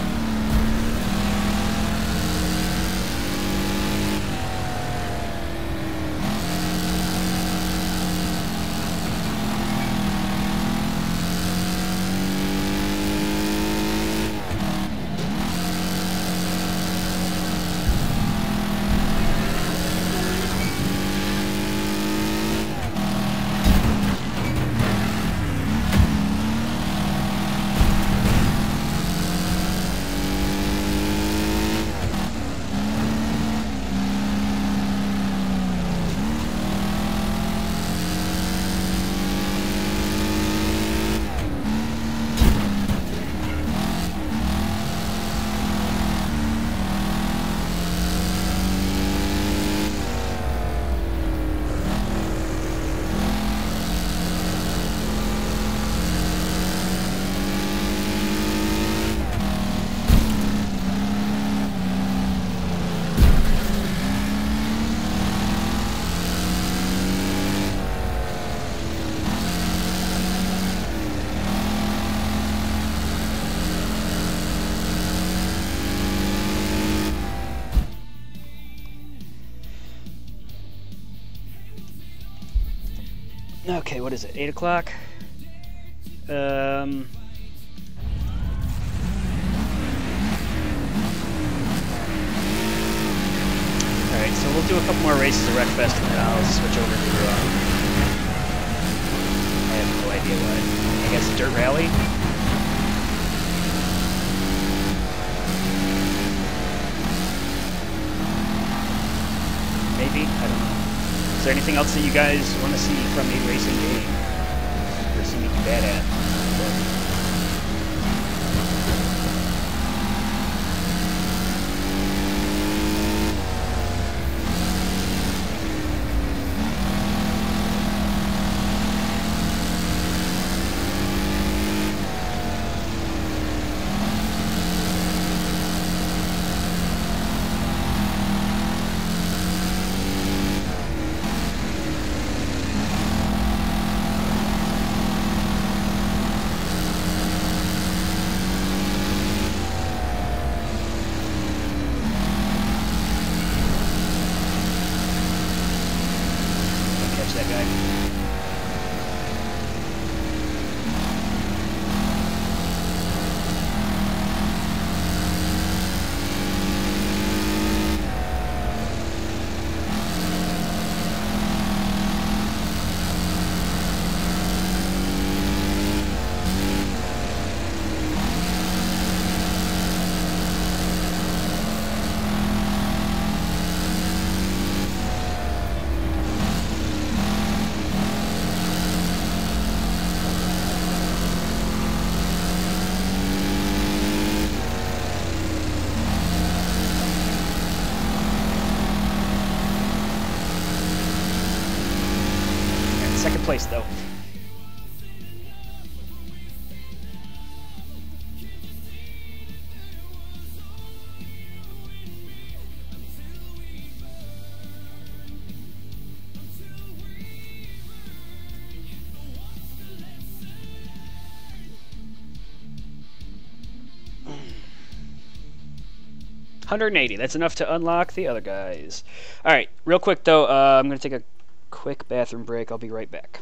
Okay, what is it? eight o'clock? Um... Alright, so we'll do a couple more races of Wreckfest and then I'll switch over to, um, I have no idea what. I guess Dirt Rally? Maybe? I don't know. Is there anything else that you guys want to see from a racing game? Or see me do bad at? That guy. Second place, though. one hundred eighty. That's enough to unlock the other guys. All right, real quick, though, uh, I'm going to take a quick bathroom break. I'll be right back.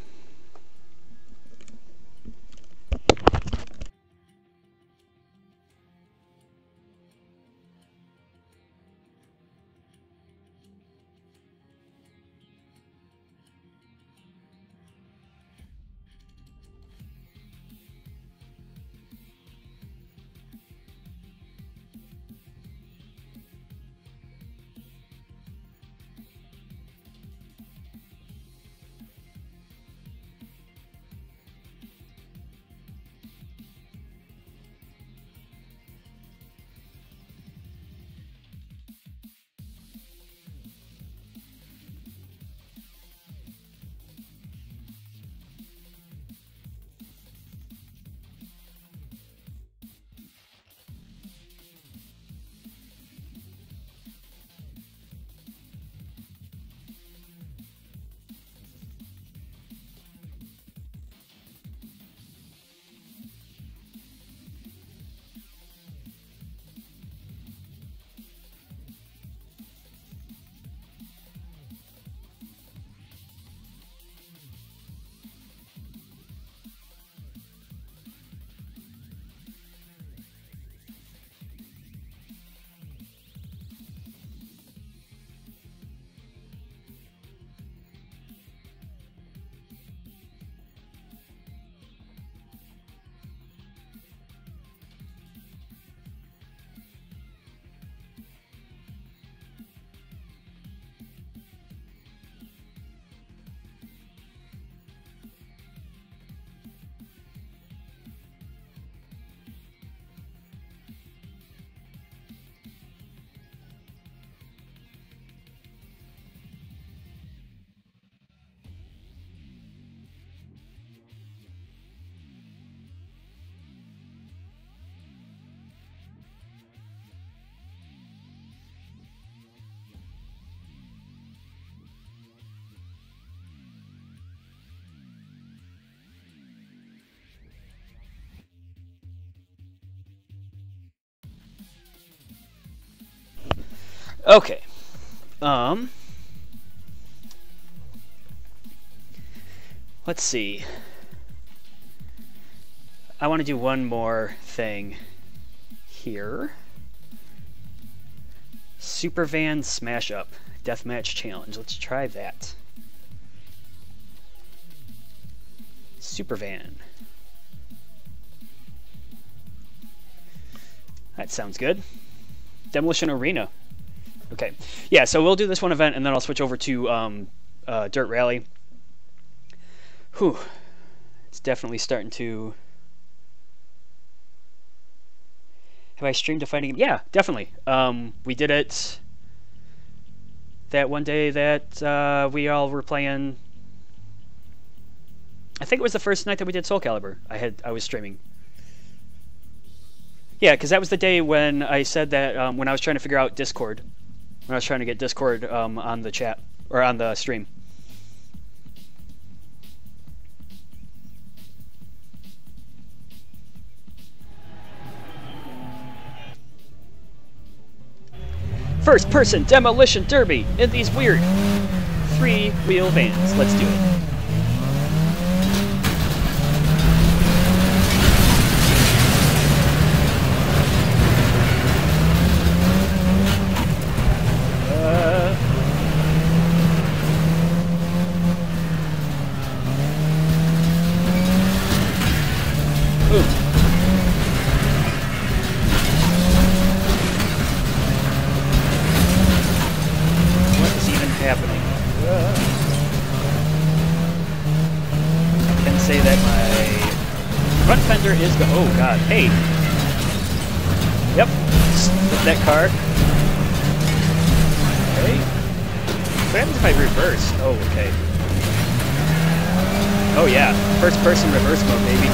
Okay. Um. Let's see. I want to do one more thing here. Supervan Smash Up Deathmatch Challenge. Let's try that. Supervan. That sounds good. Demolition Arena. Okay. Yeah, so we'll do this one event, and then I'll switch over to um, uh, Dirt Rally. Whew. It's definitely starting to... Have I streamed a fighting game? Yeah, definitely. Um, we did it that one day that uh, we all were playing. I think it was the first night that we did Soul Calibur. I had I was streaming. Yeah, because that was the day when I said that um, when I was trying to figure out Discord, when I was trying to get Discord um, on the chat or on the stream. First person demolition derby in these weird three wheel vans. Let's do it. Uh, ooh. Happening. Uh, I can say that my front fender is go- oh god, hey! Yep, flip that car. Okay. What happens if I reverse? Oh, okay. Oh yeah, first person reverse mode, baby.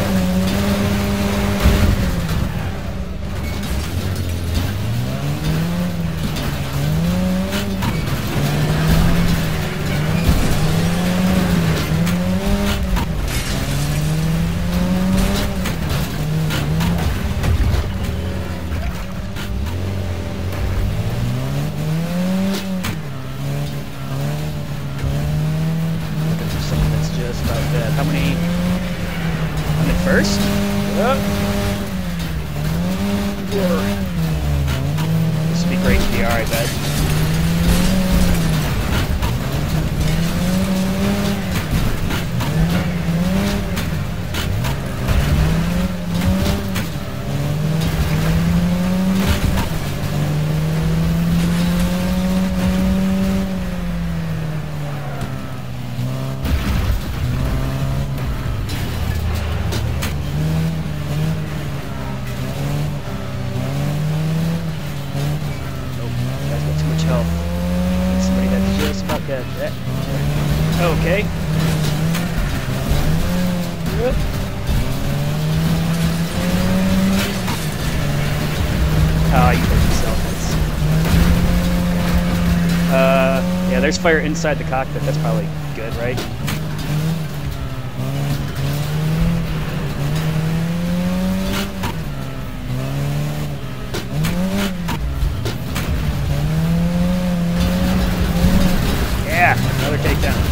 First? Yep. This would be great in V R, I bet. Okay. Yep. Ah, you hurt yourself. That's... Uh, yeah, there's fire inside the cockpit. That's probably good, right? Yeah, another takedown.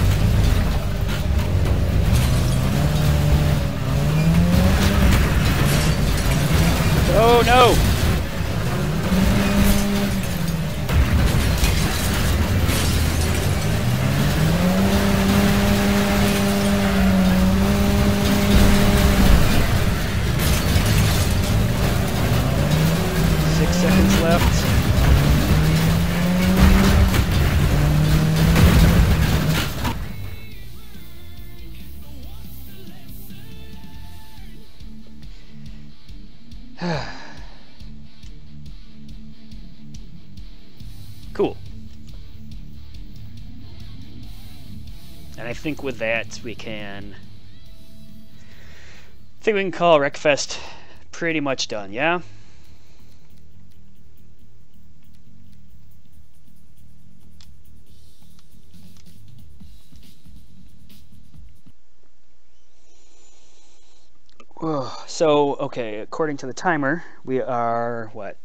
Oh no! Six seconds left. Cool. And I think with that we can... I think we can call Wreckfest pretty much done, yeah? So, okay, according to the timer, we are, what?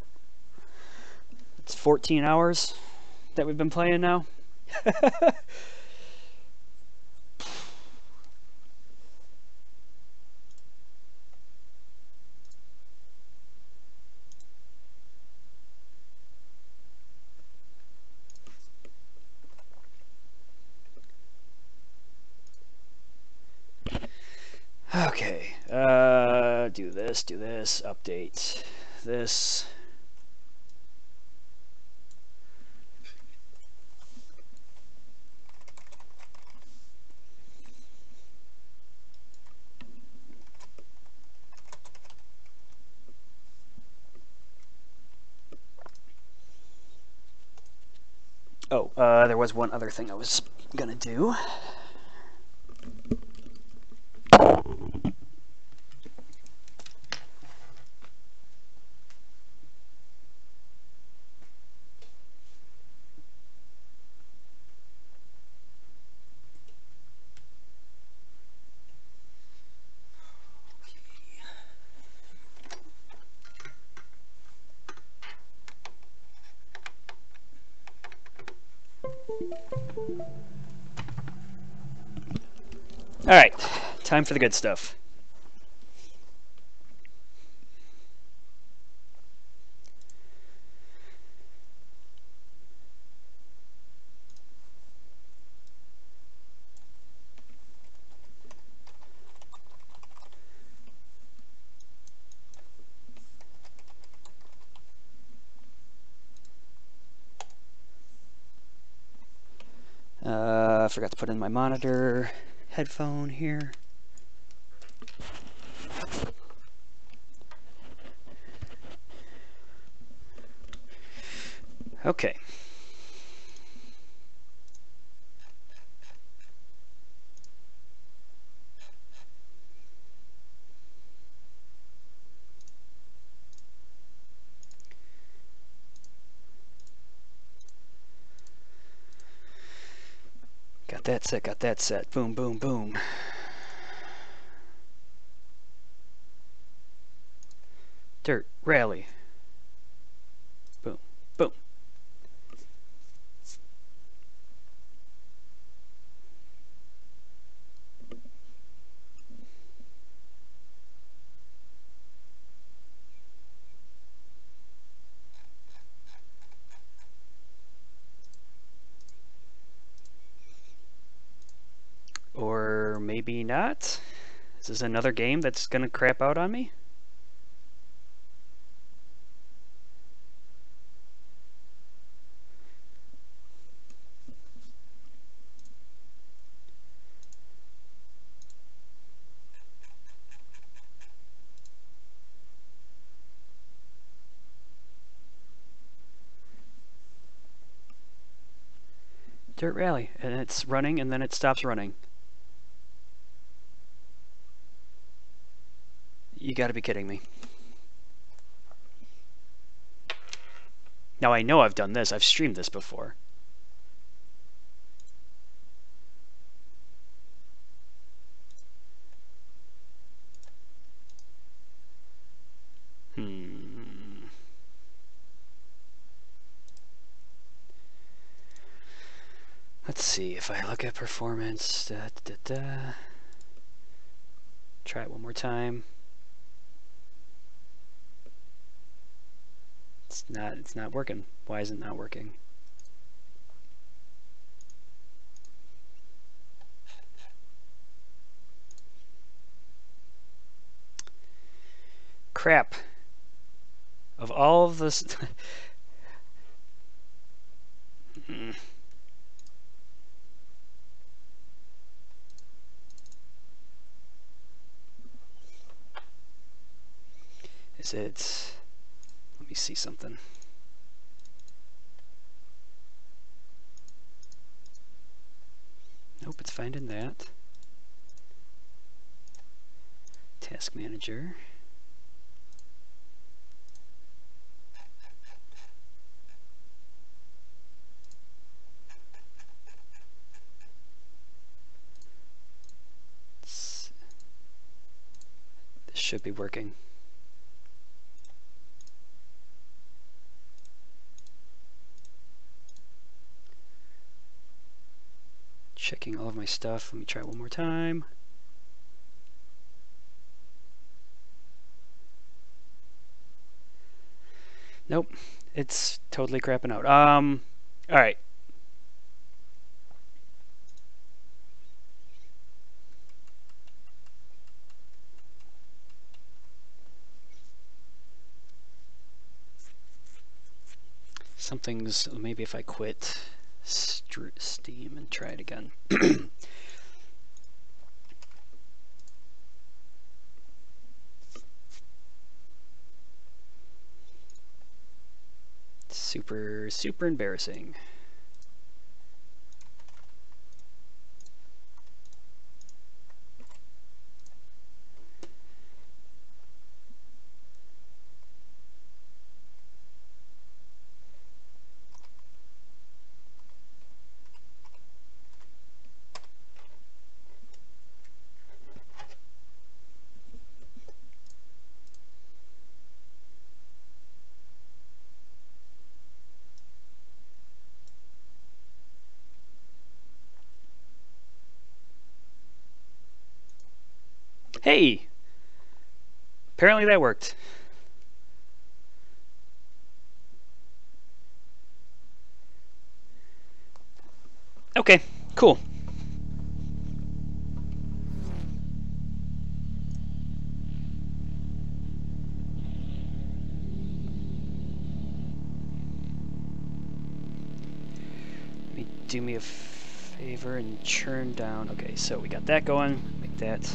It's fourteen hours that we've been playing now? Okay, uh, do this, do this, update this. Oh, uh, there was one other thing I was gonna do. All right, time for the good stuff. Uh, I forgot to put in my monitor headphone here. Okay. Got that set, got that set. Boom, boom, boom. Dirt, rally. Boom, boom. Or maybe not. Is this another game that's gonna crap out on me? Dirt rally, and it's running and then it stops running. You gotta be kidding me. Now I know I've done this, I've streamed this before. Hmm. Let's see, if I look at performance, da, da, da. Try it one more time. It's not, it's not working. Why is it not working? Crap. Of all of this... hmm. Is it... Let me see something. Nope, it's finding that. Task manager. It's, this should be working. Checking all of my stuff. Let me try one more time. Nope, it's totally crapping out. Um, all right. something's, maybe if I quit Steam and try it again. Super, super embarrassing. Hey! Apparently that worked. Okay, cool. Let me do me a favor and churn down. Okay, so we got that going. Make that.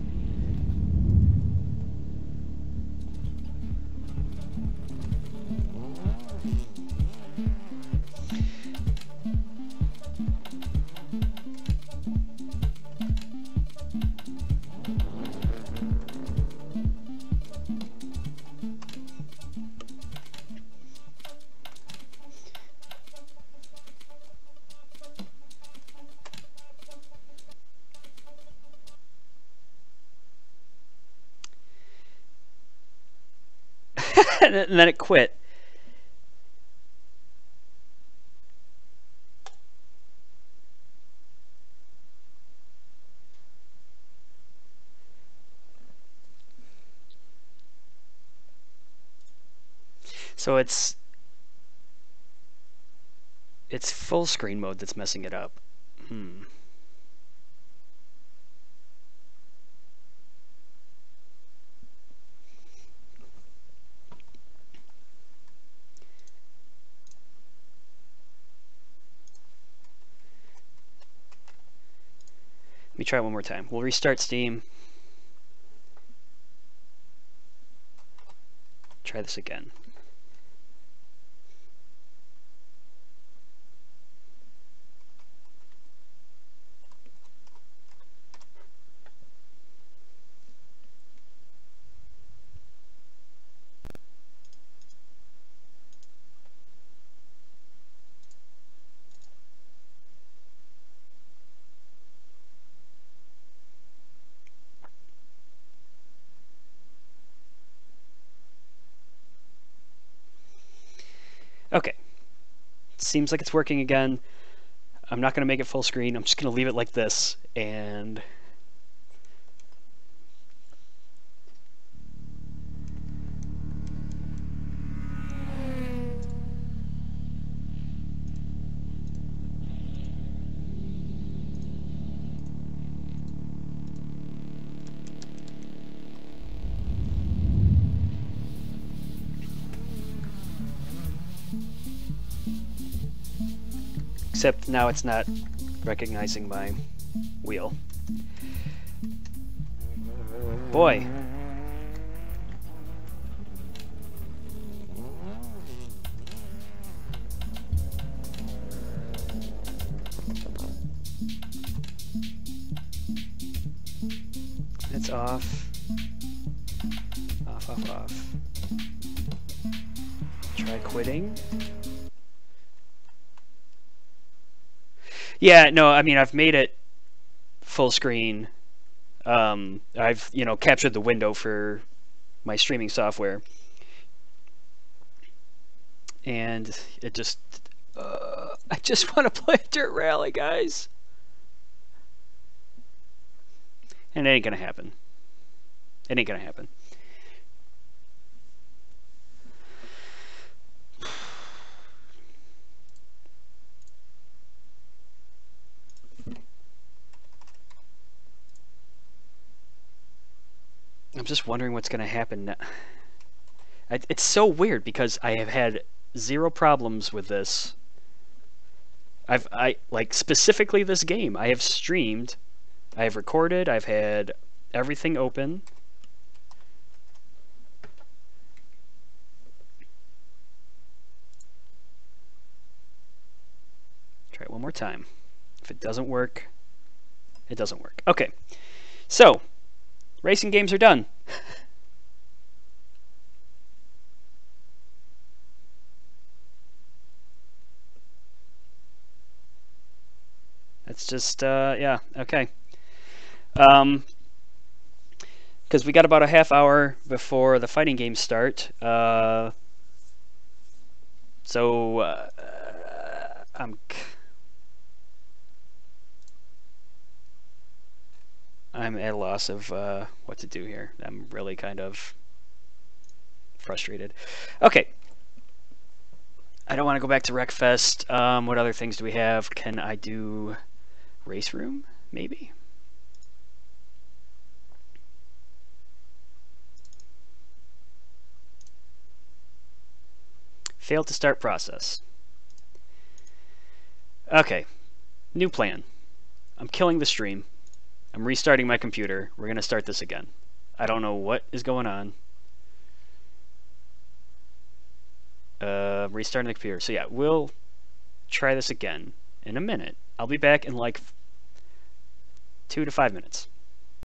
And then it quit. So it's it's full screen mode that's messing it up. Hmm. Let me try it one more time. We'll restart Steam. Try this again. Okay. Seems like it's working again. I'm not going to make it full screen. I'm just going to leave it like this. And except now it's not recognizing my wheel. Boy. It's off. Off, off, off. Try quitting. Yeah, no, I mean, I've made it full screen. Um, I've, you know, captured the window for my streaming software. And it just, uh, I just want to play Dirt Rally, guys. And it ain't gonna happen. It ain't gonna happen. I'm just wondering what's going to happen. It's so weird because I have had zero problems with this. I've I like specifically this game. I have streamed, I have recorded, I've had everything open. Try it one more time. If it doesn't work, it doesn't work. Okay, so racing games are done. That's just, uh, yeah, okay. Um, because we got about a half hour before the fighting games start. Uh, so, uh, I'm... I'm at a loss of uh, what to do here. I'm really kind of frustrated. Okay. I don't want to go back to Wreckfest. Um, what other things do we have? Can I do Race Room? Maybe? Failed to start process. Okay. New plan. I'm killing the stream. I'm restarting my computer. We're going to start this again. I don't know what is going on. Uh, restarting the computer. So yeah, we'll try this again in a minute. I'll be back in like two to five minutes.